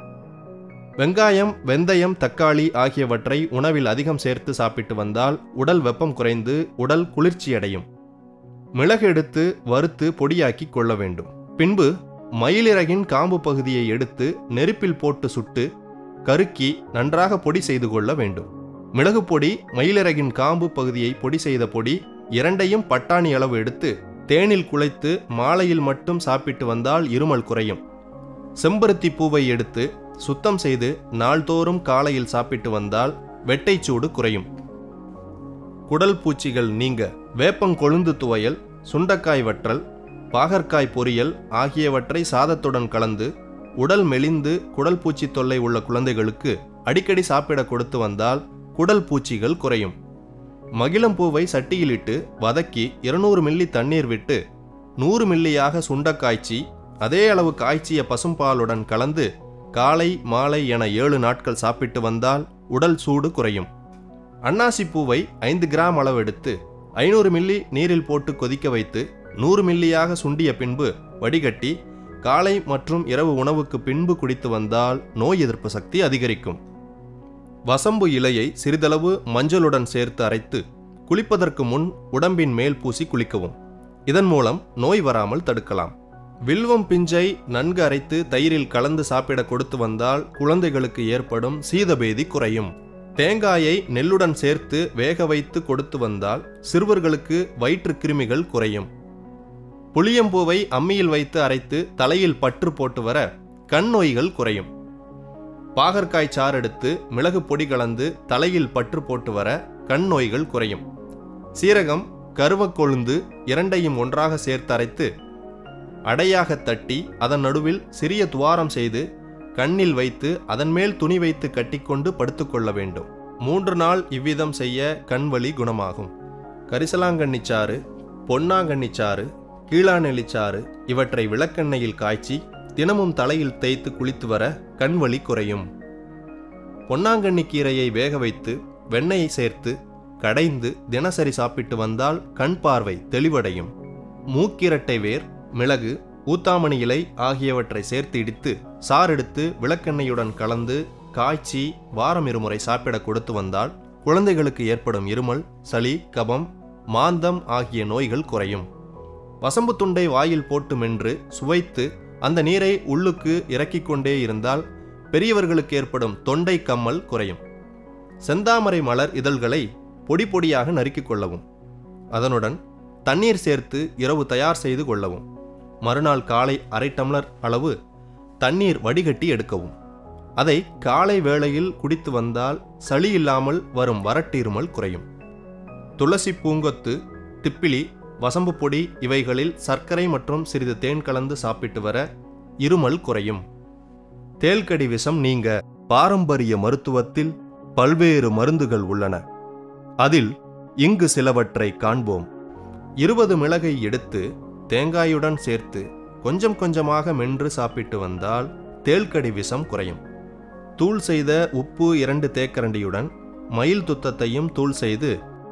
வெங்காயம், வெந்தயம், தக்காளி ஆகியவற்றை உணவில் அதிகம் சேர்த்து சாப்பிட்டு வந்தால் உடல் வெப்பம் குறைந்து உடல் குளிர்ச்சியடையும். மிளகு எடுத்து வறுத்து பொடியாக்கி கொள்ள வேண்டும். பின்பு மயிலிறகின் காம்பு பகுதியை எடுத்து நெருப்பில் போட்டு சுட்டு கருக்கி நன்றாக பொடி செய்து கொள்ள வேண்டும். மிளகு பொடி, மயிலிறகின் காம்பு பகுதியை பொடி செய்த பொடி இரண்டையும் பட்டாணி அளவு எடுத்து தேனில் குழைத்து மாலையில் மட்டும் சாப்பிட்டு வந்தால் இருமல் குறையும். செம்பருத்தி பூவை எடுத்து சுத்தம் செய்து நாள்தோறும் காலையில் சாப்பிட்டு வந்தால் வெட்டைச்சூடு குறையும். குடல் பூச்சிகள் நீங்க வேப்பங்கொழுந்து துவையல், சுண்டக்காய் வற்றல், பாகற்காய் பொரியல் ஆகியவற்றை சாதத்துடன் கலந்து உடல் மெலிந்து குடல் பூச்சி தொல்லை உள்ள குழந்தைகளுக்கு அடிக்கடி சாப்பிட கொடுத்து வந்தால் குடல் பூச்சிகள் குறையும். மகிழம்பூவை சட்டியிலிட்டு வதக்கி 200 மில்லி தண்ணீர் விட்டு 100 மில்லியாக சுண்ட காய்ச்சி அதே அளவு காய்ச்சிய பசும்பாலுடன் கலந்து காலை மாலை என 7 நாட்கள் சாப்பிட்டு வந்தால் உடல் சூடு குறையும். அன்னாசி பூவை 5 கிராம் அளவெடுத்து 500 மில்லி நீரில் போட்டு கொதிக்க வைத்து 100 மில்லியாக சுண்டிய பின்பு வடிகட்டி காலை மற்றும் இரவு உணவுக்கு பின்பு குடித்து வந்தால் நோய் எதிர்ப்பு சக்தி அதிகரிக்கும். வசம்பு இலையை சிறிதளவு மஞ்சளுடன் சேர்த்து அரைத்து குளிப்பதற்கு முன் உடம்பின் மேல் பூசி குளிக்கவும். இதன் மூலம் நோய் வராமல் தடுக்கலாம். வில்வம் பிஞ்சை நன்கு அரைத்து தயிரில் கலந்து சாப்பிட கொடுத்து வந்தால் குழந்தைகளுக்கு ஏற்படும் சீதபேதி குறையும். தேங்காயை நெல்லுடன் சேர்த்து வேக வைத்து கொடுத்து வந்தால் சிறுவர்களுக்கு வயிற்று கிருமிகள் குறையும். புளியம்பூவை அம்மியில் வைத்து அரைத்து தலையில் பற்று போட்டு வர கண் நோய்கள் குறையும். பாகற்காய் சாறு எடுத்து மிளகு பொடி கலந்து தலையில் பற்று போட்டு வர கண் நோய்கள் குறையும். சீரகம், கருவக்கொழுந்து இரண்டையும் ஒன்றாக சேர்த்து அரைத்து அடையாக தட்டி அதன் நடுவில் சிறிய துவாரம் செய்து கண்ணில் வைத்து அதன் மேல் துணி வைத்து கட்டிக்கொண்டு படுத்துக்கொள்ள வேண்டும். 3 நாள் இவ்விதம் செய்ய கண்வலி குணமாகும். கரிசலாங்கண்ணிச்சாறு, பொன்னாங்கண்ணிச்சாறு, கீழாநெல்லிச்சாறு இவற்றை விளக்கெண்ணெயில் காய்ச்சி தினமும் தலையில் தேய்த்து குளித்து வர கண்வலி குறையும். பொன்னாங்கண்ணி கீரையை வேக வைத்து வெண்ணெயை சேர்த்து கடைந்து தினசரி சாப்பிட்டு வந்தால் கண் பார்வை தெளிவடையும். மூக்கிரட்டை வேர், மிளகு, ஊத்தாமணி இலை ஆகியவற்றை சேர்த்து இடித்து சாறெடுத்து விளக்கெண்ணெயுடன் கலந்து காய்ச்சி வாரம் 2 முறை சாப்பிட கொடுத்து வந்தால் குழந்தைகளுக்கு ஏற்படும் இருமல், சளி, கபம், மாந்தம் ஆகிய நோய்கள் குறையும். வசம்பு துண்டை வாயில் போட்டு மென்று சுவைத்து அந்த நீரை உள்ளுக்கு இறக்கிக் கொண்டே இருந்தால் பெரியவர்களுக்கு ஏற்படும் தொண்டை கம்மல் குறையும். செந்தாமரை மலர் இதழ்களை பொடி பொடியாக நறுக்கிக் கொள்ளவும். அதனுடன் தண்ணீர் சேர்த்து இரவு தயார் செய்து கொள்ளவும். மறுநாள் காலை 1/2 டம்ளர் அளவு தண்ணீர் வடிகட்டி எடுக்கவும். அதை காலை வேளையில் குடித்து வந்தால் சளி இல்லாமல் வரும் வறட்டு இருமல் குறையும். துளசி, பூங்கொத்து, திப்பிலி, வசம்பு பொடி இவைகளில் சர்க்கரை மற்றும் சிறிது தேன் கலந்து சாப்பிட்டு வர இருமல் குறையும். தேள்கடி விஷம் நீங்க பாரம்பரிய மருத்துவத்தில் பல்வேறு மருந்துகள் உள்ளன. அதில் இங்கு சிலவற்றை காண்போம். 20 மிளகை எடுத்து தேங்காயுடன் சேர்த்து கொஞ்சம் கொஞ்சமாக மென்று சாப்பிட்டு வந்தால் தேள்கடி விஷம் குறையும். தூள் செய்த உப்பு 2 தேக்கரண்டியுடன் மயில் துத்தத்தையும் தூள் செய்து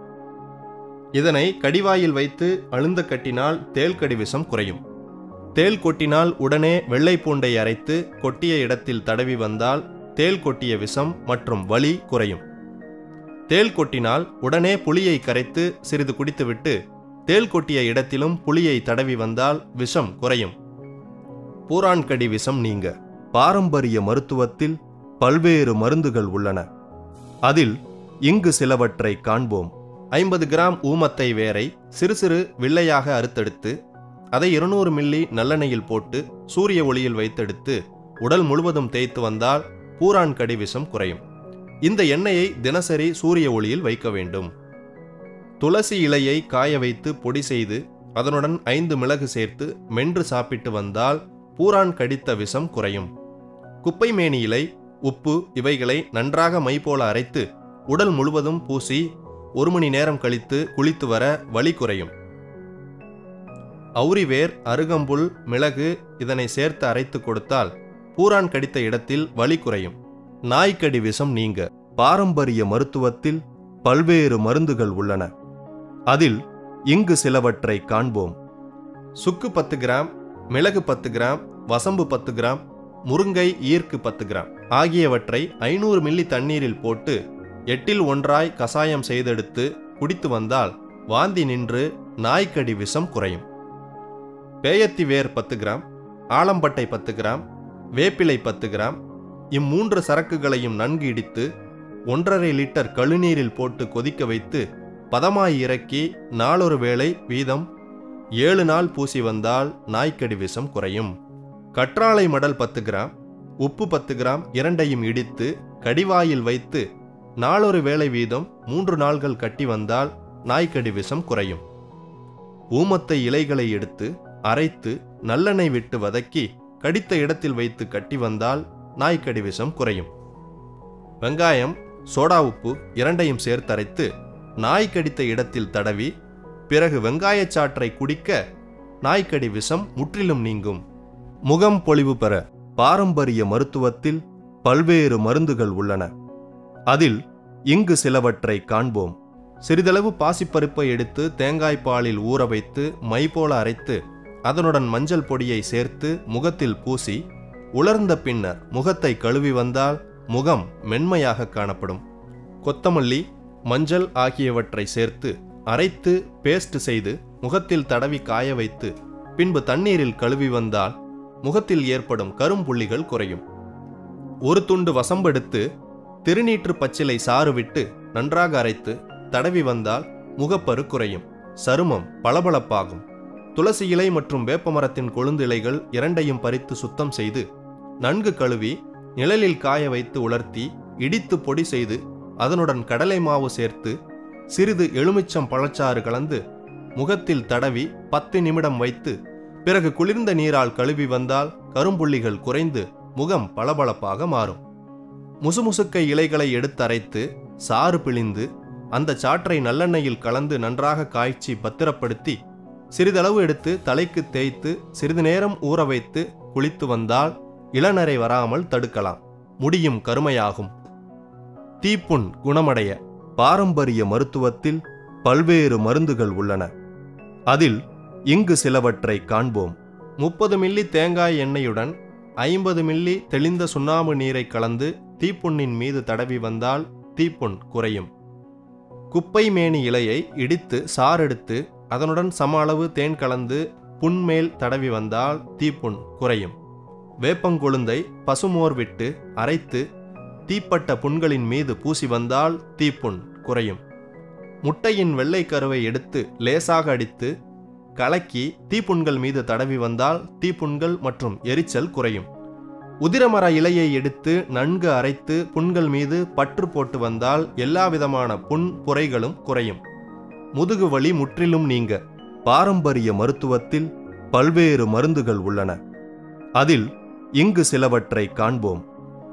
இதனை கடிவாயில் வைத்து அழுந்த கட்டினால் தேள்கடி விஷம் குறையும். தேள் கொட்டினால் உடனே வெள்ளை பூண்டை அரைத்து கொட்டிய இடத்தில் தடவி வந்தால் தேள் கொட்டிய விஷம் மற்றும் வலி குறையும். தேள் கொட்டினால் உடனே புளியை கரைத்து சிறிது குடித்துவிட்டு தேள் கொட்டிய இடத்திலும் புளியை தடவி வந்தால் விஷம் குறையும். பூரான்கடி விஷம் நீங்க. பாரம்பரிய மருத்துவத்தில் பல்வேறு மருந்துகள் உள்ளன. அதில் இங்கு சிலவற்றை காண்போம். 50 கிராம் ஊமத்தை வேரை சிறு சிறு வில்லையாக அறுத்தெடுத்து அதை 200 மில்லி நல்லெண்ணெயில் போட்டு சூரிய ஒளியில் வைத்தெடுத்து உடல் முழுவதும் தேய்த்து வந்தால் பூரான்கடி விஷம் குறையும். இந்த எண்ணெயை தினசரி சூரிய ஒளியில் வைக்க வேண்டும். துளசி இலையை காய வைத்து பொடி செய்து அதனுடன் 5 மிளகு சேர்த்து மென்று சாப்பிட்டு வந்தால் பூரான் கடித்த விஷம் குறையும். குப்பைமேனி இலை, உப்பு இவைகளை நன்றாக மை போல அரைத்து உடல் முழுவதும் பூசி 1 மணி நேரம் கழித்து குளித்து வர வலி குறையும். அவுரிவேர், அருகம்புல், மிளகு இதனை சேர்த்து அரைத்து கொடுத்தால் பூரான் கடித்த இடத்தில் வலி குறையும். நாய்க்கடி விஷம் நீங்க. பாரம்பரிய மருத்துவத்தில் பல்வேறு மருந்துகள் உள்ளன. அதில் இங்கு சிலவற்றை காண்போம். சுக்கு 10 கிராம், மிளகு 10 கிராம், வசம்பு 10 கிராம், முருங்கை ஈர்க்கு 10 கிராம் ஆகியவற்றை 500 மில்லி தண்ணீரில் போட்டு 8ல் 1 கசாயம் செய்தெடுத்து குடித்து வந்தால் வாந்தி நின்று நாய்க்கடி விஷம் குறையும். பேயத்தி வேர் 10 கிராம், ஆலம்பட்டை 10 கிராம், வேப்பிலை 10 கிராம் இம்மூன்று சரக்குகளையும் நன்கு இடித்து 1.5 லிட்டர் கழுநீரில் போட்டு கொதிக்க வைத்து பதமாய் இறக்கி நாளொரு வேளை வீதம் 7 நாள் பூசி வந்தால் நாய்க்கடி விஷம் குறையும். கற்றாழை மடல் 10 கிராம், உப்பு 10 கிராம் இரண்டையும் இடித்து கடிவாயில் வைத்து நாளொரு வேளை வீதம் 3 நாள்கள் கட்டி வந்தால் நாய்க்கடி விஷம் குறையும். ஊமத்தை இலைகளை எடுத்து அரைத்து நல்லெண்ணெய் விட்டு வதக்கி கடித்த இடத்தில் வைத்து கட்டி வந்தால் நாய்க்கடி விஷம் குறையும். வெங்காயம், சோடா உப்பு இரண்டையும் சேர்த்தரைத்து நாய் கடித்த இடத்தில் தடவி பிறகு வெங்காயச்சாற்றை குடிக்க நாய்க்கடி விஷம் முற்றிலும் நீங்கும். முகம் பொலிவு பெற பாரம்பரிய மருத்துவத்தில் பல்வேறு மருந்துகள் உள்ளன. அதில் இங்கு சிலவற்றை காண்போம். சிறிதளவு பாசிப்பருப்பை எடுத்து தேங்காய் பாலில் ஊற வைத்து மை போல அரைத்து அதனுடன் மஞ்சள் பொடியை சேர்த்து முகத்தில் பூசி உலர்ந்த பின்னர் முகத்தை கழுவி வந்தால் முகம் மென்மையாக காணப்படும். கொத்தமல்லி, மஞ்சள் ஆகியவற்றை சேர்த்து அரைத்து பேஸ்ட் செய்து முகத்தில் தடவி காய வைத்து பின்பு தண்ணீரில் கழுவி வந்தால் முகத்தில் ஏற்படும் கரும்புள்ளிகள் குறையும். ஒரு துண்டு வசம்பெடுத்து திருநீற்று பச்சிலை சாறு விட்டு நன்றாக அரைத்து தடவி வந்தால் முகப்பரு குறையும். சருமம் பளபளப்பாகும். துளசி இலை மற்றும் வேப்பமரத்தின் கொழுந்து இலைகள் இரண்டையும் பறித்து சுத்தம் செய்து நன்கு கழுவி நிழலில் காய வைத்து உலர்த்தி இடித்து பொடி செய்து அதனுடன் கடலை மாவு சேர்த்து சிறிது எலுமிச்சம் பழச்சாறு கலந்து முகத்தில் தடவி 10 நிமிடம் வைத்து பிறகு குளிர்ந்த நீரால் கழுவி வந்தால் கரும்புள்ளிகள் குறைந்து முகம் பளபளப்பாக மாறும். முசுமுசுக்கை இலைகளை எடுத்து அரைத்து சாறு பிழிந்து அந்த சாற்றை நல்லெண்ணெயில் கலந்து நன்றாக காய்ச்சி பத்திரப்படுத்தி சிறிதளவு எடுத்து தலைக்கு தேய்த்து சிறிது நேரம் ஊற வைத்து குளித்து வந்தால் இளநரை வராமல் தடுக்கலாம். முடியும் கருமையாகும். தீப்புண் குணமடைய பாரம்பரிய மருத்துவத்தில் பல்வேறு மருந்துகள் உள்ளன. அதில் இங்கு சிலவற்றை காண்போம். 30 மில்லி தேங்காய் எண்ணெயுடன் 50 மில்லி தெளிந்த சுண்ணாம்பு நீரை கலந்து தீப்புண்ணின் மீது தடவி வந்தால் தீப்புண் குறையும். குப்பை மேனி இலையை இடித்து சாறெடுத்து அதனுடன் சம அளவு தேன் கலந்து புண்மேல் தடவி வந்தால் தீப்புண் குறையும். வேப்பங்கொழுந்தை பசுமோர் விட்டு அரைத்து தீப்பட்ட புண்களின் மீது பூசி வந்தால் தீப்புண் குறையும். முட்டையின் வெள்ளை கருவை எடுத்து லேசாக அடித்து கலக்கி தீப்புண்கள் மீது தடவி வந்தால் தீப்புண்கள் மற்றும் எரிச்சல் குறையும். உதிரமர இலையை எடுத்து நன்கு அரைத்து புண்கள் மீது பற்று போட்டு வந்தால் எல்லா விதமான புண் புரைகளும் குறையும். முதுகு வலி முற்றிலும் நீங்க பாரம்பரிய மருத்துவத்தில் பல்வேறு மருந்துகள் உள்ளன. அதில் இங்கு சிலவற்றை காண்போம்.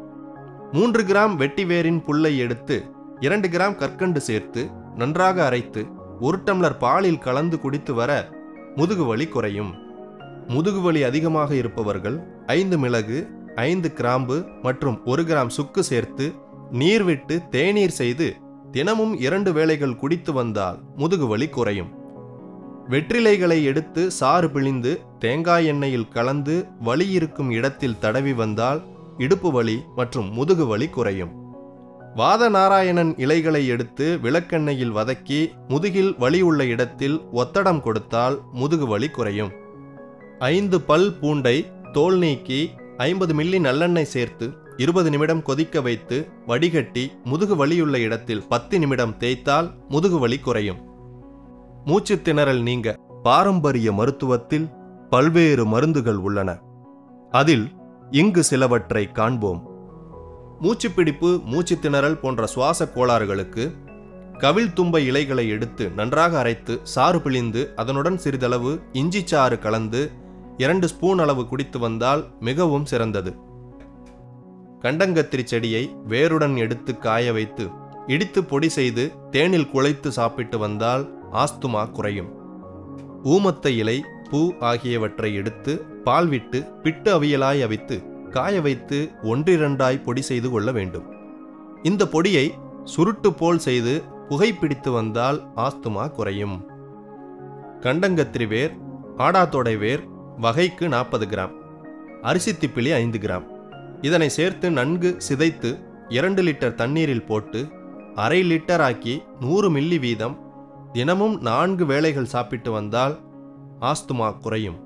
3 கிராம் வெட்டிவேரின் புல்லை எடுத்து 2 கிராம் கற்கண்டு சேர்த்து நன்றாக அரைத்து 1 டம்ளர் பாலில் கலந்து குடித்து வர முதுகுவலி குறையும். முதுகுவலி அதிகமாக இருப்பவர்கள் 5 மிளகு, 5 கிராம்பு மற்றும் 1 கிராம் சுக்கு சேர்த்து நீர் விட்டு தேநீர் செய்து தினமும் 2 வேளைகள் குடித்து வந்தால் முதுகுவலி குறையும். வெற்றிலைகளை எடுத்து சாறு பிழிந்து தேங்காய் எண்ணெயில் கலந்து வலி இருக்கும் இடத்தில் தடவி வந்தால் இடுப்பு வலி மற்றும் முதுகுவலி குறையும். வாதநாராயணன் இலைகளை எடுத்து விளக்கெண்ணெயில் வதக்கி முதுகில் வலி உள்ள இடத்தில் ஒத்தடம் கொடுத்தால் முதுகுவலி குறையும். 5 பல் பூண்டை தோல் நீக்கி 50 மில்லி நல்லெண்ணெய் சேர்த்து 20 நிமிடம் கொதிக்க வைத்து வடிகட்டி முதுகு வலியுள்ள இடத்தில் 10 நிமிடம் தேய்த்தால் முதுகுவலி குறையும். மூச்சு திணறல் நீங்க பாரம்பரிய மருத்துவத்தில் பல்வேறு மருந்துகள் உள்ளன. அதில் இங்கு சிலவற்றை காண்போம். மூச்சுப்பிடிப்பு, மூச்சு திணறல் போன்ற சுவாச கோளாறுகளுக்கு கவில் தும்பை இலைகளை எடுத்து நன்றாக அரைத்து சாறு பிழிந்து அதனுடன் சிறிதளவு இஞ்சி சாறு கலந்து 2 ஸ்பூன் அளவு குடித்து வந்தால் மிகவும் சிறந்தது. கண்டங்கத்திரி செடியை வேருடன் எடுத்து காய வைத்து இடித்து பொடி செய்து தேனில் குழைத்து சாப்பிட்டு வந்தால் ஆஸ்துமா குறையும். ஊமத்த இலை, பூ ஆகியவற்றை எடுத்து பால் விட்டு பிட்டு அவியலாய் அவித்து காய வைத்து 1-2 பொடி செய்து கொள்ள வேண்டும். இந்த பொடியை சுருட்டு போல் செய்து புகைப்பிடித்து வந்தால் ஆஸ்துமா குறையும். கண்டங்கத்திரி வேர், ஆடாத்தொடை வேர் வகைக்கு 40 கிராம், அரிசித்திப்பிலி 5 கிராம். இதனை சேர்த்து நன்கு சிதைத்து 2 லிட்டர் தண்ணீரில் போட்டு அரை லிட்டர் ஆக்கி 100 மில்லி வீதம் தினமும் 4 வேளைகள் சாப்பிட்டு வந்தால் ஆஸ்துமா குறையும்.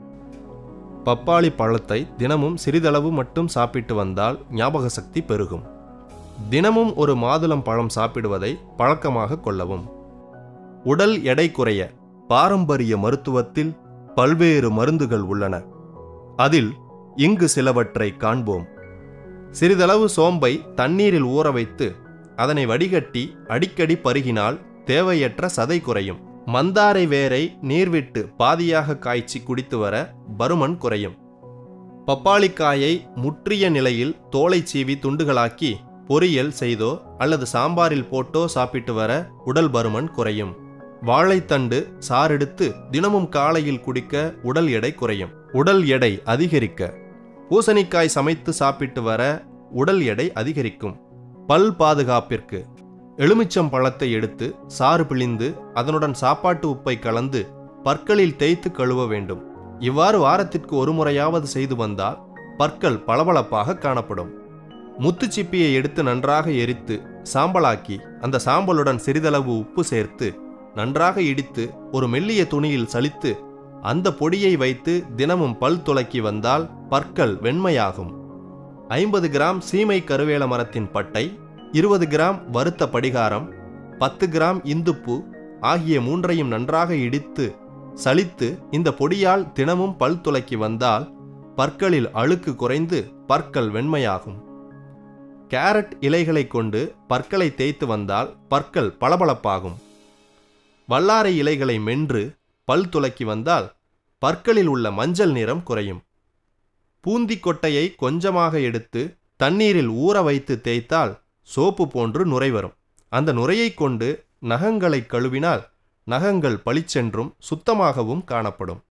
பப்பாளி பழத்தை தினமும் சிறிதளவு மட்டும் சாப்பிட்டு வந்தால் ஞாபக சக்தி பெருகும். தினமும் ஒரு மாதுளம் பழம் சாப்பிடுவதை பழக்கமாக கொள்ளவும். உடல் எடை குறைய பாரம்பரிய மருத்துவத்தில் பல்வேறு மருந்துகள் உள்ளன. அதில் இங்கு சிலவற்றை காண்போம். சிறிதளவு சோம்பை தண்ணீரில் ஊற வைத்து அதனை வடிகட்டி அடிக்கடி பருகினால் தேவையற்ற சதை குறையும். மந்தாரை வேரை நீர்விட்டு பாதியாக காய்ச்சி குடித்து வர பருமன் குறையும். பப்பாளிக்காயை முற்றிய நிலையில் தோலை சீவி துண்டுகளாக்கி பொரியல் செய்தோ அல்லது சாம்பாரில் போட்டோ சாப்பிட்டு வர உடல் பருமன் குறையும். வாழைத்தண்டு சாறெடுத்து தினமும் காலையில் குடிக்க உடல் எடை குறையும். உடல் எடை அதிகரிக்க பூசணிக்காய் சமைத்து சாப்பிட்டு வர உடல் எடை அதிகரிக்கும். பல் பாதுகாப்பிற்கு எலுமிச்சம் பழத்தை எடுத்து சாறு பிழிந்து அதனுடன் சாப்பாட்டு உப்பை கலந்து பற்களில் தேய்த்து கழுவ வேண்டும். இவ்வாறு வாரத்திற்கு 1 முறையாவது செய்து வந்தால் பற்கள் பளபளப்பாக காணப்படும். முத்துச்சிப்பியை எடுத்து நன்றாக எரித்து சாம்பலாக்கி அந்த சாம்பலுடன் சிறிதளவு உப்பு சேர்த்து நன்றாக இடித்து ஒரு மெல்லிய துணியில் சலித்து அந்த பொடியை வைத்து தினமும் பல் துலக்கி வந்தால் பற்கள் வெண்மையாகும். 50 கிராம் சீமை கருவேல மரத்தின் பட்டை, 20 கிராம் வறுத்த படிகாரம், 10 கிராம் இந்துப்பு ஆகிய 3ஐயும் நன்றாக இடித்து சலித்து இந்த பொடியால் தினமும் பல் துலக்கி வந்தால் பற்களில் அழுக்கு குறைந்து பற்கள் வெண்மையாகும். கேரட் இலைகளை கொண்டு பற்களை தேய்த்து வந்தால் பற்கள் பளபளப்பாகும். வல்லாரை இலைகளை மென்று பல் துலக்கி வந்தால் பற்களில் உள்ள மஞ்சள் நிறம் குறையும். பூந்தி கொட்டையை கொஞ்சமாக எடுத்து தண்ணீரில் ஊற வைத்து தேய்த்தால் சோப்பு போன்று நுரை வரும். அந்த நுரையை கொண்டு நகங்களை கழுவினால் நகங்கள் பளிச்சென்றும் சுத்தமாகவும் காணப்படும்.